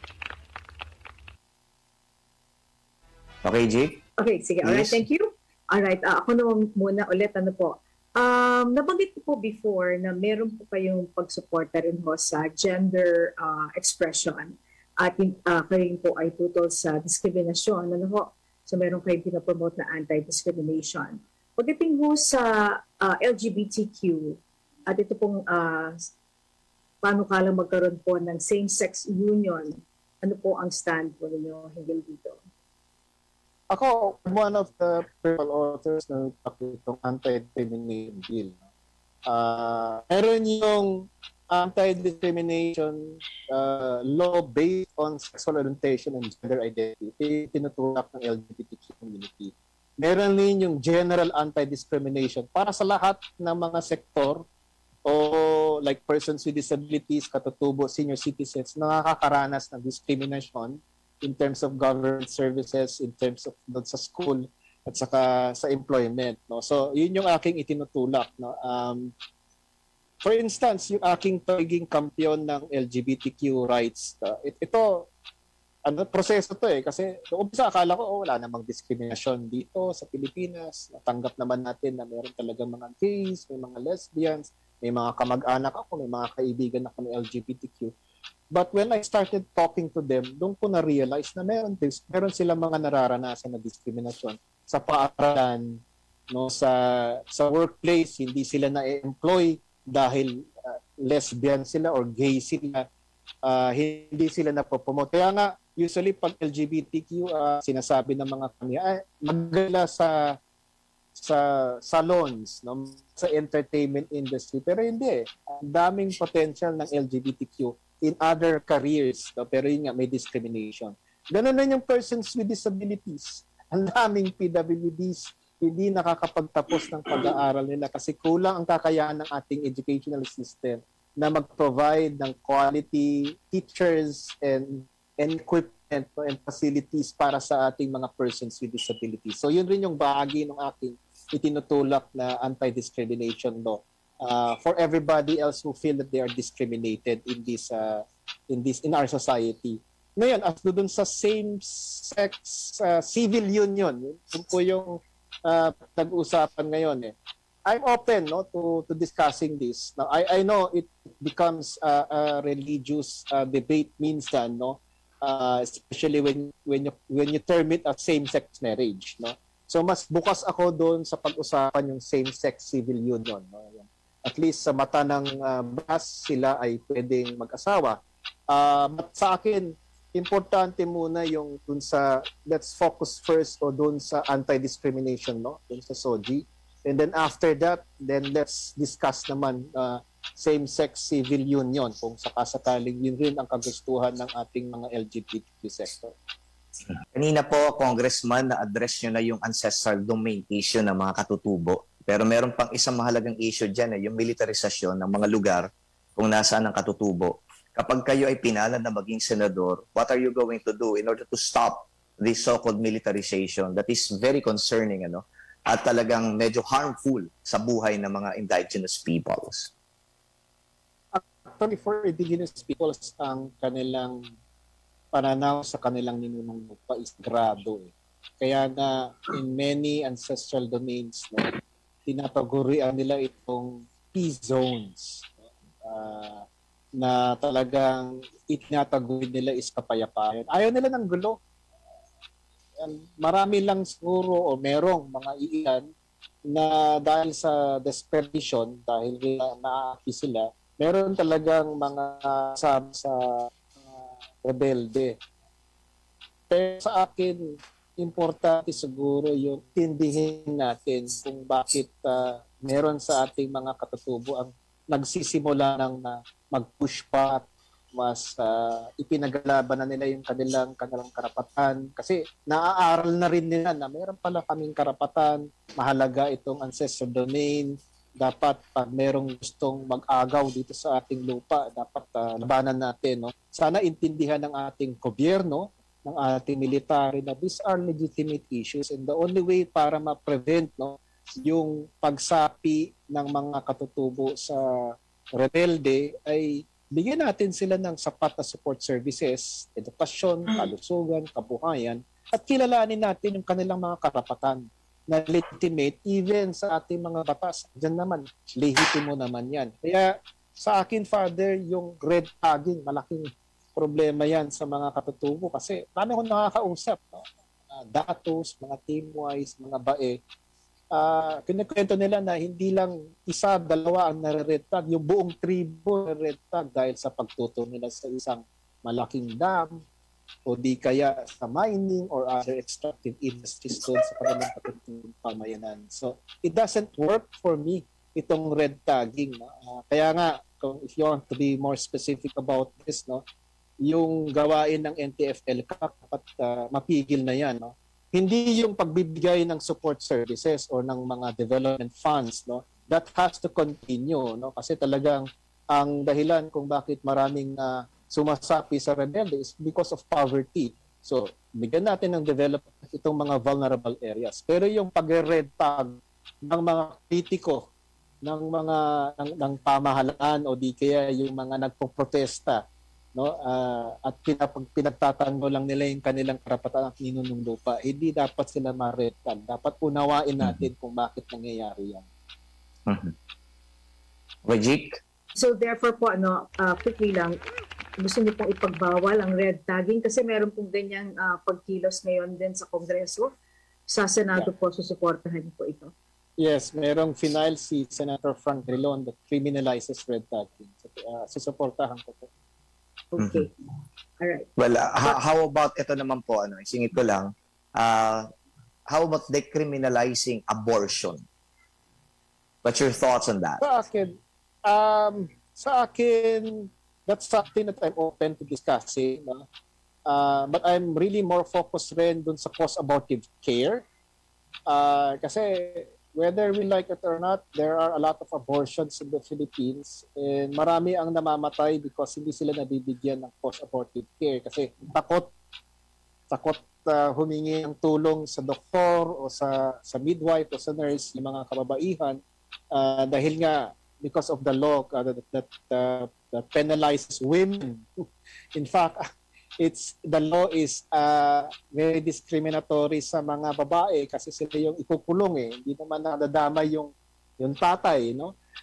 Okay, Jake? Okay, sige. Alright, Yes. thank you. Alright, ako naman muna ulit, ano po. Nabanggit ko po before na meron po kayong pagsuporta rin ho sa gender expression at kayo po ay tutol sa diskriminasyon. Ano ho? So meron kayong pinapromote na anti-discrimination. Pagdating ho sa LGBTQ, at ito pong paano ka lang magkaroon po ng same-sex union, ano po ang stand po ninyo hinggil dito? Ako, one of the principal authors ng itong anti-discrimination bill. Meron yung anti-discrimination law based on sexual orientation and gender identity, tinutulak ng LGBTQ community. Meron din yung general anti-discrimination para sa lahat ng mga sektor o like persons with disabilities, katutubo, senior citizens na nakakaranas ng discrimination in terms of government services, in terms of doon sa school at saka sa employment, no. So yun yung aking itinutulak, no. For instance, yung aking pagiging kampiyon ng LGBTQ rights, ito proseso to kasi noong umpisa akala ko wala namang diskriminasyon dito sa Pilipinas. Natanggap naman natin na meron talagang mga gays, may mga lesbians, may mga kamag-anak ako, may mga kaibigan ako ng LGBTQ. But when I started talking to them, doon ko na-realize na meron silang mga nararanasan na diskriminasyon sa paaralan, no, sa workplace, hindi sila na-employ dahil lesbian sila or gay sila, hindi sila na-promote. Kaya nga, usually pag LGBTQ, sinasabi ng mga kanya, magala sa salons, no, sa entertainment industry. Pero hindi. Ang daming potential ng LGBTQ in other careers, no? Pero yun nga, may discrimination. Ganun na yung persons with disabilities. Ang daming PWDs hindi nakakapagtapos ng pag-aaral nila kasi kulang ang kakayahan ng ating educational system na mag-provide ng quality teachers and equipment and facilities para sa ating mga persons with disabilities. So yun rin yung bahagi ng aking itinutulak na anti-discrimination law. For everybody else who feel that they are discriminated in our society. Ngayon, as doon sa same-sex civil union, yun po yung nag-uusapan ngayon. I'm open, no, to discussing this. Now, I know it becomes a religious debate minsan, no, especially when you term it as same-sex marriage, no. So mas bukas ako doon sa pag-usapan yung same-sex civil union, no. At least sa mata ng batas, sila ay pwedeng mag-asawa. But sa akin, importante muna yung dun sa, let's focus first o dun sa anti-discrimination, no? Dun sa SOGI. And then after that, then let's discuss naman same-sex civil union kung sakasakaling yun rin ang kagustuhan ng ating mga LGBTQ sector. Kanina po, Congressman, na-address nyo na yung ancestral domain issue ng mga katutubo. Pero meron pang isang mahalagang issue dyan, yung militarisasyon ng mga lugar kung nasaan ang katutubo. Kapag kayo ay pinalad na maging senador, what are you going to do in order to stop this so-called militarization that is very concerning, at talagang medyo harmful sa buhay ng mga indigenous peoples? Actually, for indigenous peoples, ang kanilang pananaw sa kanilang ninunong lupa is grado. Kaya na in many ancestral domains, tinatagurian nila itong P-zones na talagang itinataguri nila is kapayapaan. Ayaw nila ng gulo. Marami lang siguro o merong mga iilan na dahil sa desperation, dahil naaki sila, meron talagang mga sa rebelde. Pero sa akin, importante siguro yung tindihin natin kung bakit meron sa ating mga katutubo ang nagsisimula ng mag-push back, mas ipinaglaban na nila yung kanilang karapatan. Kasi naaaral na rin nila na meron pala kaming karapatan, mahalaga itong ancestral domain. Dapat pag merong gustong mag-agaw dito sa ating lupa, dapat labanan natin. No? Sana intindihan ng ating gobyerno, ng ating military na these are legitimate issues and the only way para ma-prevent yung pagsapi ng mga katutubo sa rebelde ay bigyan natin sila ng sapat na support services, edukasyon, kalusugan, kabuhayan, at kilalanin natin yung kanilang mga karapatan na legitimate even sa ating mga batas. Diyan naman, lehitimo naman yan. Kaya sa akin, Father, yung red tagging, malaking problema yan sa mga katutubo kasi dami akong nakakausap. No? Datos, mga team-wise, mga bae, kinikwento nila na hindi lang isa, dalawa ang nare-red tag, yung buong tribo nare-red tag dahil sa pagtuto nila sa isang malaking dam o di kaya sa mining or other extractive industries doon sa kanilang patutulong pamayanan. So, it doesn't work for me, itong red tagging. Kaya nga, if you want to be more specific about this, yung gawain ng NTF-ELCAC, dapat mapigil na yan. Hindi yung pagbibigay ng support services or ng mga development funds, that has to continue, kasi talagang ang dahilan kung bakit maraming sumasapi sa rebelde is because of poverty. So, bigyan natin ng development itong mga vulnerable areas. Pero yung pag-red tag ng mga kritiko, ng pamahalaan o di kaya yung mga nagpo-protesta, at pinagtatanggol lang nila yung kanilang karapatan at ninunong lupa, hindi dapat sila ma-red tag. Dapat unawain natin kung bakit nangyayari yan. Wajik? So therefore po, quickly lang, gusto niyo pong ipagbawal ang red tagging kasi meron pong ganyang pagkilos ngayon din sa Kongreso. Sa Senado po, susuportahan po ito. Yes, merong final si Senator Frank Drilon that criminalizes red tagging. Susuportahan ko po. Okay. All right. Well, how about ito naman po, isingit ko lang, how about decriminalizing abortion? What's your thoughts on that? Sa akin, that's something that I'm open to discussing. But I'm really more focused rin dun sa post-abortive care. Kasi whether we like it or not, there are a lot of abortions in the Philippines and marami ang namamatay because hindi sila nabibigyan ng post-abortive care kasi takot humingi ng tulong sa doktor o sa midwife o sa nurse, yung mga kababaihan dahil nga because of the law that penalizes women. In fact, the law is very discriminatory sa mga babae kasi sila yung ikukulong Hindi naman nadadamay yung tatay,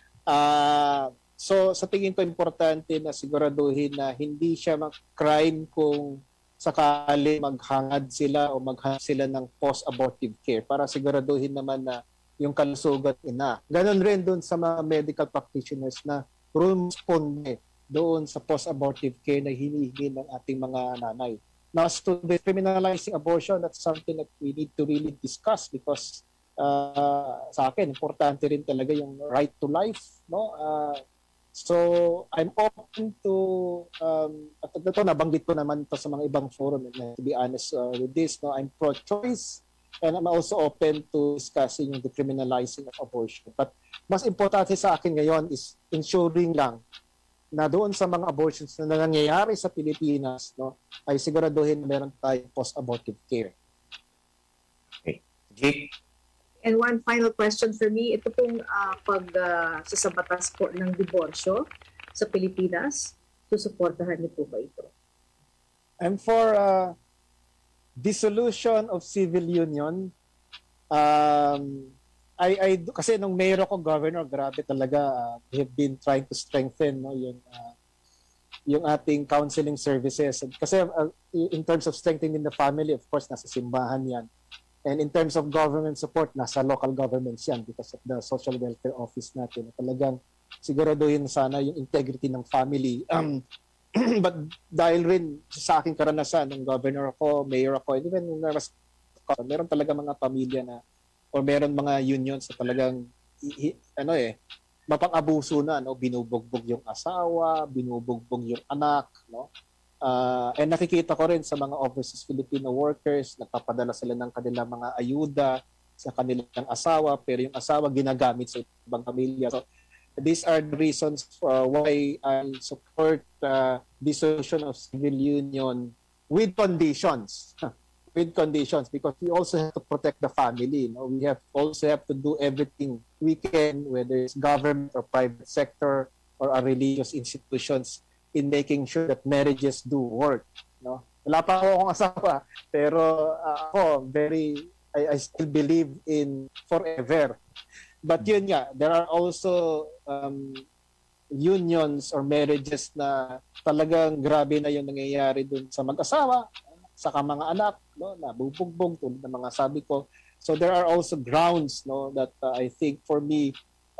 so sa tingin ko importante na siguraduhin na hindi siya crime kung sakali maghangad sila o maghanap sila ng post-abortive care para siguraduhin naman na yung kalusugan ina. Ganon rin doon sa mga medical practitioners na responde doon sa post-abortive care na hinihingi ng ating mga nanay. Now, as to decriminalizing abortion, that's something that we need to really discuss because sa akin, importante rin talaga yung right to life. So, I'm open to, at ito, nabanggit ko naman ito sa mga ibang forum, to be honest with this. I'm pro-choice and I'm also open to discussing yung decriminalizing of abortion. But mas importante sa akin ngayon is ensuring lang na doon sa mga abortions na nangyayari sa Pilipinas, ay siguraduhin na meron tayong post-abortive care. Okay. Jake? And one final question for me, ito pong sa batas po ng diborsyo sa Pilipinas, susuportahan niyo po ba ito? I'm for dissolution of civil union. Kasi nung mayor ako, governor, grabe talaga, we have been trying to strengthen yung ating counseling services. Kasi in terms of strengthening the family, of course, nasa simbahan yan. And in terms of government support, nasa local governments yan because of the social welfare office natin. Talagang siguraduhin sana yung integrity ng family. But dahil rin sa aking karanasan, ng governor ako, mayor ako, and even when I was Meron talaga mga pamilya na or meron mga unions na talagang mapang-abuso na, no? Binubugbog yung asawa, binubugbog yung anak, no? And nakikita ko rin sa mga overseas Filipino workers, nagpapadala sila ng kanilang mga ayuda sa kanilang asawa, pero yung asawa ginagamit sa ibang pamilya. So, these are the reasons why I support dissolution of civil union with conditions. With conditions, because we also have to protect the family. No? We also have to do everything we can, whether it's government or private sector or our religious institutions, in making sure that marriages do work. No? Wala pa akong asawa, pero ako, I still believe in forever. But yun nga, there are also unions or marriages na talagang grabe na yung nangyayari dun sa mag-asawa, saka mga anak, no, na bubugbog tulad ng mga sabi ko. So there are also grounds, no, that I think for me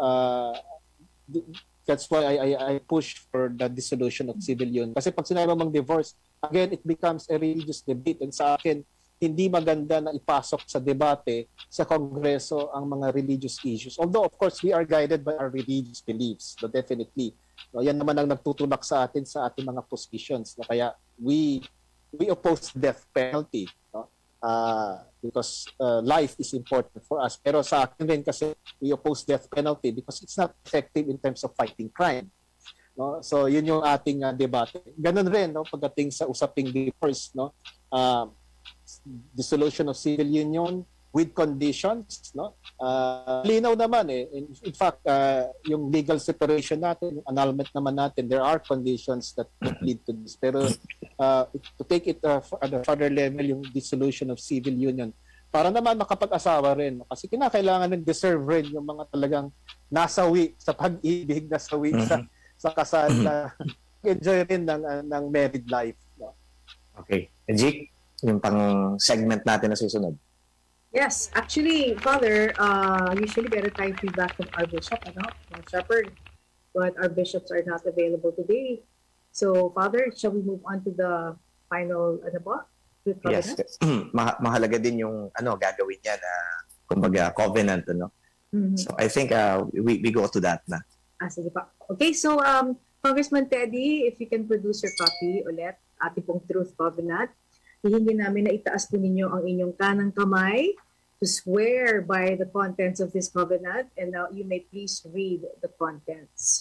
that's why I push for the dissolution of civil union. Kasi pag sinabi mong divorce, again, it becomes a religious debate. And sa akin, hindi maganda na ipasok sa debate sa Kongreso ang mga religious issues. Although, of course, we are guided by our religious beliefs. So definitely. No, yan naman ang nagtutulak sa atin sa ating mga positions. No? Kaya we oppose death penalty, no? Because life is important for us. Pero sa akin rin kasi we oppose death penalty because it's not effective in terms of fighting crime. No? So yun yung ating debate. Ganun rin, no, pagdating sa usaping divorce, no? Dissolution of civil union with conditions, no? Linaw naman in fact yung legal separation natin, yung annulment naman natin, there are conditions that lead to this, pero to take it at a further level, yung dissolution of civil union para naman makapag-asawa rin, no? Kasi kinakailangan ng deserve rin yung mga talagang nasawi sa pag-ibig, nasawi sa kasal, na enjoy rin ng married life, no? Okay, Jake, yung pang segment natin na susunod. Yes, actually, Father, usually better time feedback from our bishop, from Shepherd, but our bishops are not available today. So, Father, shall we move on to the final, Yes, mahalaga din yung gagawin niya na kumbaga covenant, So, I think we go to that na. Sige pa. Okay, so Congressman Teddy, if you can produce your copy ulit, ating pong Truth Covenant. Hihingin namin na itaas po ninyo ang inyong kanang kamay to swear by the contents of this covenant. And now you may please read the contents.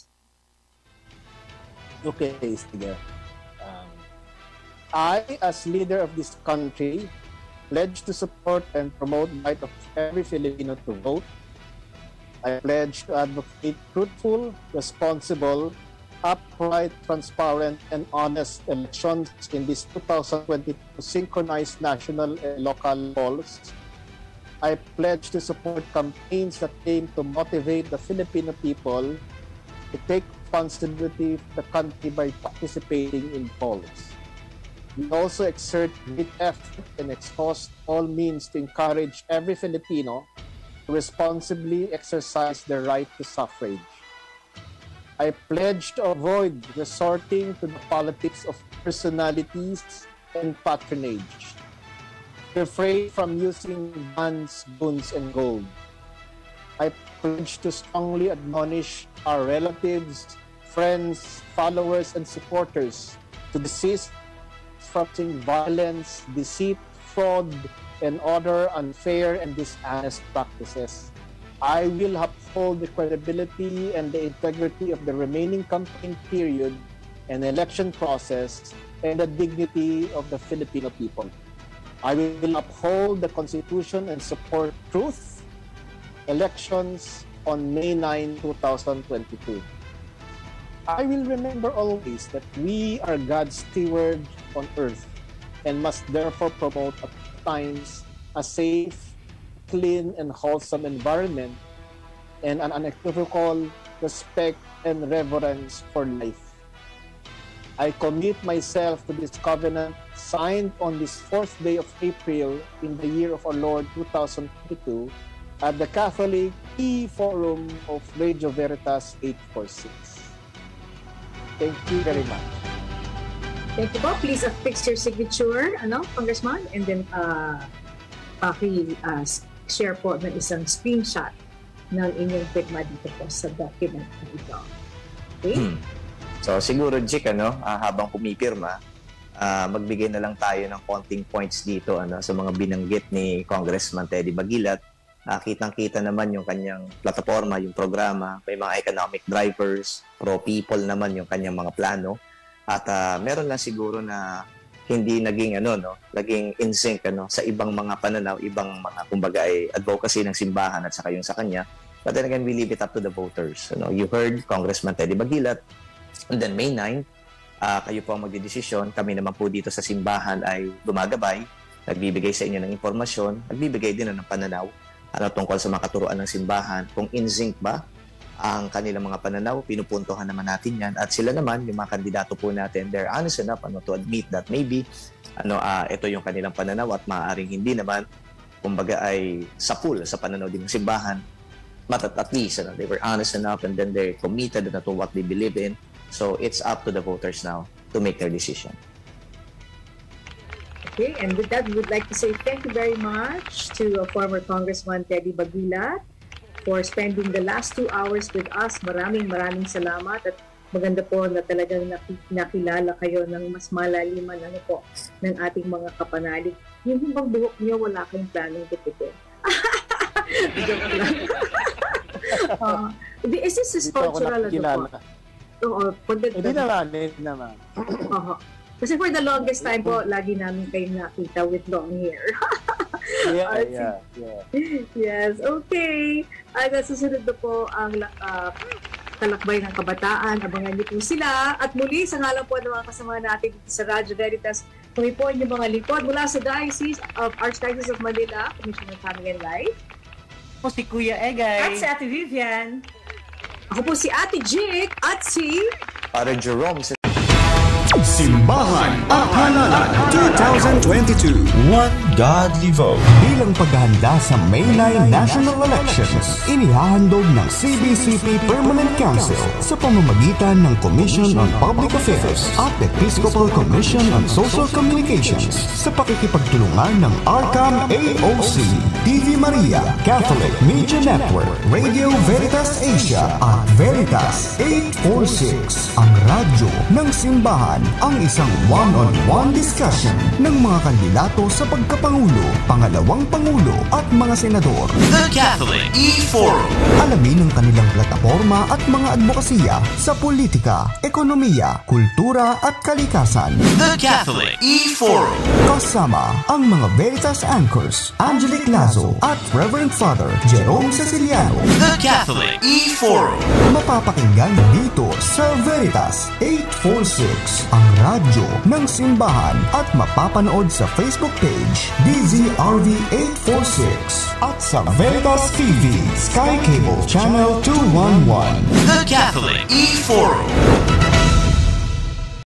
Okay, sige. I, as leader of this country, pledge to support and promote the right of every Filipino to vote. I pledge to advocate truthful, responsible, upright, transparent, and honest elections in this 2022 synchronized national and local polls. I pledge to support campaigns that aim to motivate the Filipino people to take responsibility for the country by participating in polls. We also exert great effort and exhaust all means to encourage every Filipino to responsibly exercise their right to suffrage. I pledge to avoid resorting to the politics of personalities and patronage. Refrain from using guns, goons, and gold. I pledge to strongly admonish our relatives, friends, followers, and supporters to desist from violence, deceit, fraud, and other unfair and dishonest practices. I will uphold the credibility and the integrity of the remaining campaign period and election process and the dignity of the Filipino people. I will uphold the Constitution and support truth, elections on May 9, 2022. I will remember always that we are God's steward on earth and must therefore promote at times a safe, clean, and wholesome environment and an unequivocal respect and reverence for life. I commit myself to this covenant signed on this 4th day of April in the year of our Lord 2022 at the Catholic E-Forum of Radio Veritas 846. Thank you very much. Thank you, Bob. Please affix your signature, Congressman, and then share po ng isang screenshot ng inyong pirma dito po sa document na ito. Okay? So siguro, Jik, habang pumipirma, magbigay na lang tayo ng konting points dito sa mga binanggit ni Congressman Teddy Baguilat. Kitang-kita naman yung kanyang plataforma, yung programa, may mga economic drivers, pro-people naman yung kanyang mga plano. At meron lang siguro na hindi naging naging in sync sa ibang mga pananaw, ibang mga kumbaga ay advocacy ng simbahan at saka yung sa kanya. But then again, we leave it up to the voters. You heard Congressman Teddy Baguilat, and then May 9, kayo po ang magdidesisyon. Kami naman po dito sa simbahan ay gumagabay, nagbibigay sa inyo ng impormasyon, nagbibigay din ng pananaw tungkol sa mga katuruan ng simbahan. Kung in sync ba ang kanilang mga pananaw, pinupuntuhan naman natin yan. At sila naman, yung mga kandidato po natin, they're honest enough to admit that maybe ito yung kanilang pananaw at maaaring hindi naman, kumbaga ay sa pananaw din ng simbahan. But at least they were honest enough and then they're committed to what they believe in. So it's up to the voters now to make their decision. Okay, and with that, we would like to say thank you very much to former Congressman Teddy Baguilat for spending the last 2 hours with us. Maraming salamat at maganda po na talagang nakilala kayo ng mas malaliman ng ating mga kapanalig. Yung bang buhok niyo, wala kayong planong gupitin. Joke lang. Is this cultural Hindi naman. Kasi for the longest time po, lagi namin kayo nakita with long hair. Yeah. Yes, okay. Susunod na po ang talakbay ng kabataan. Abangan niyo po sila. At muli, sa ngalan po ng mga kasama natin dito sa Radyo Veritas, kami po inyong mga lingkod mula sa Archdiocese of Manila, Commission on Family and Life. Ako si Kuya Egay. At si Ate Vivian. Ako po si Ate Jik at si Father Jerome. Simbahan at Halalan 2022. One Godly Vote. Bilang paghahanda sa May 9 national elections, inihahandog ng CBCP Permanent Council sa pamamagitan ng Commission on Public Affairs at Episcopal Commission on Social Communications sa pakikipagtulungan ng ARCAM AOC, TV Maria, Catholic Media Network, Radio Veritas Asia at Veritas 846. Ang radyo ng simbahan, ang isang one-on-one discussion ng mga kandidato sa pagkapangulo, pangalawang pangulo at mga senador. The Catholic E-Forum. Alamin ang kanilang plataforma at mga advokasya sa politika, ekonomiya, kultura at kalikasan. The Catholic E-Forum. Kasama ang mga Veritas Anchors, Angelic Lazo at Reverend Father Jerome Ceciliano. The Catholic E-Forum. Mapapakinggan dito sa Veritas 846, ang radyo ng simbahan, at mapapanood sa Facebook page DZRV 846 at sa Veritas TV Sky Cable Channel 211. The Catholic E-Forum.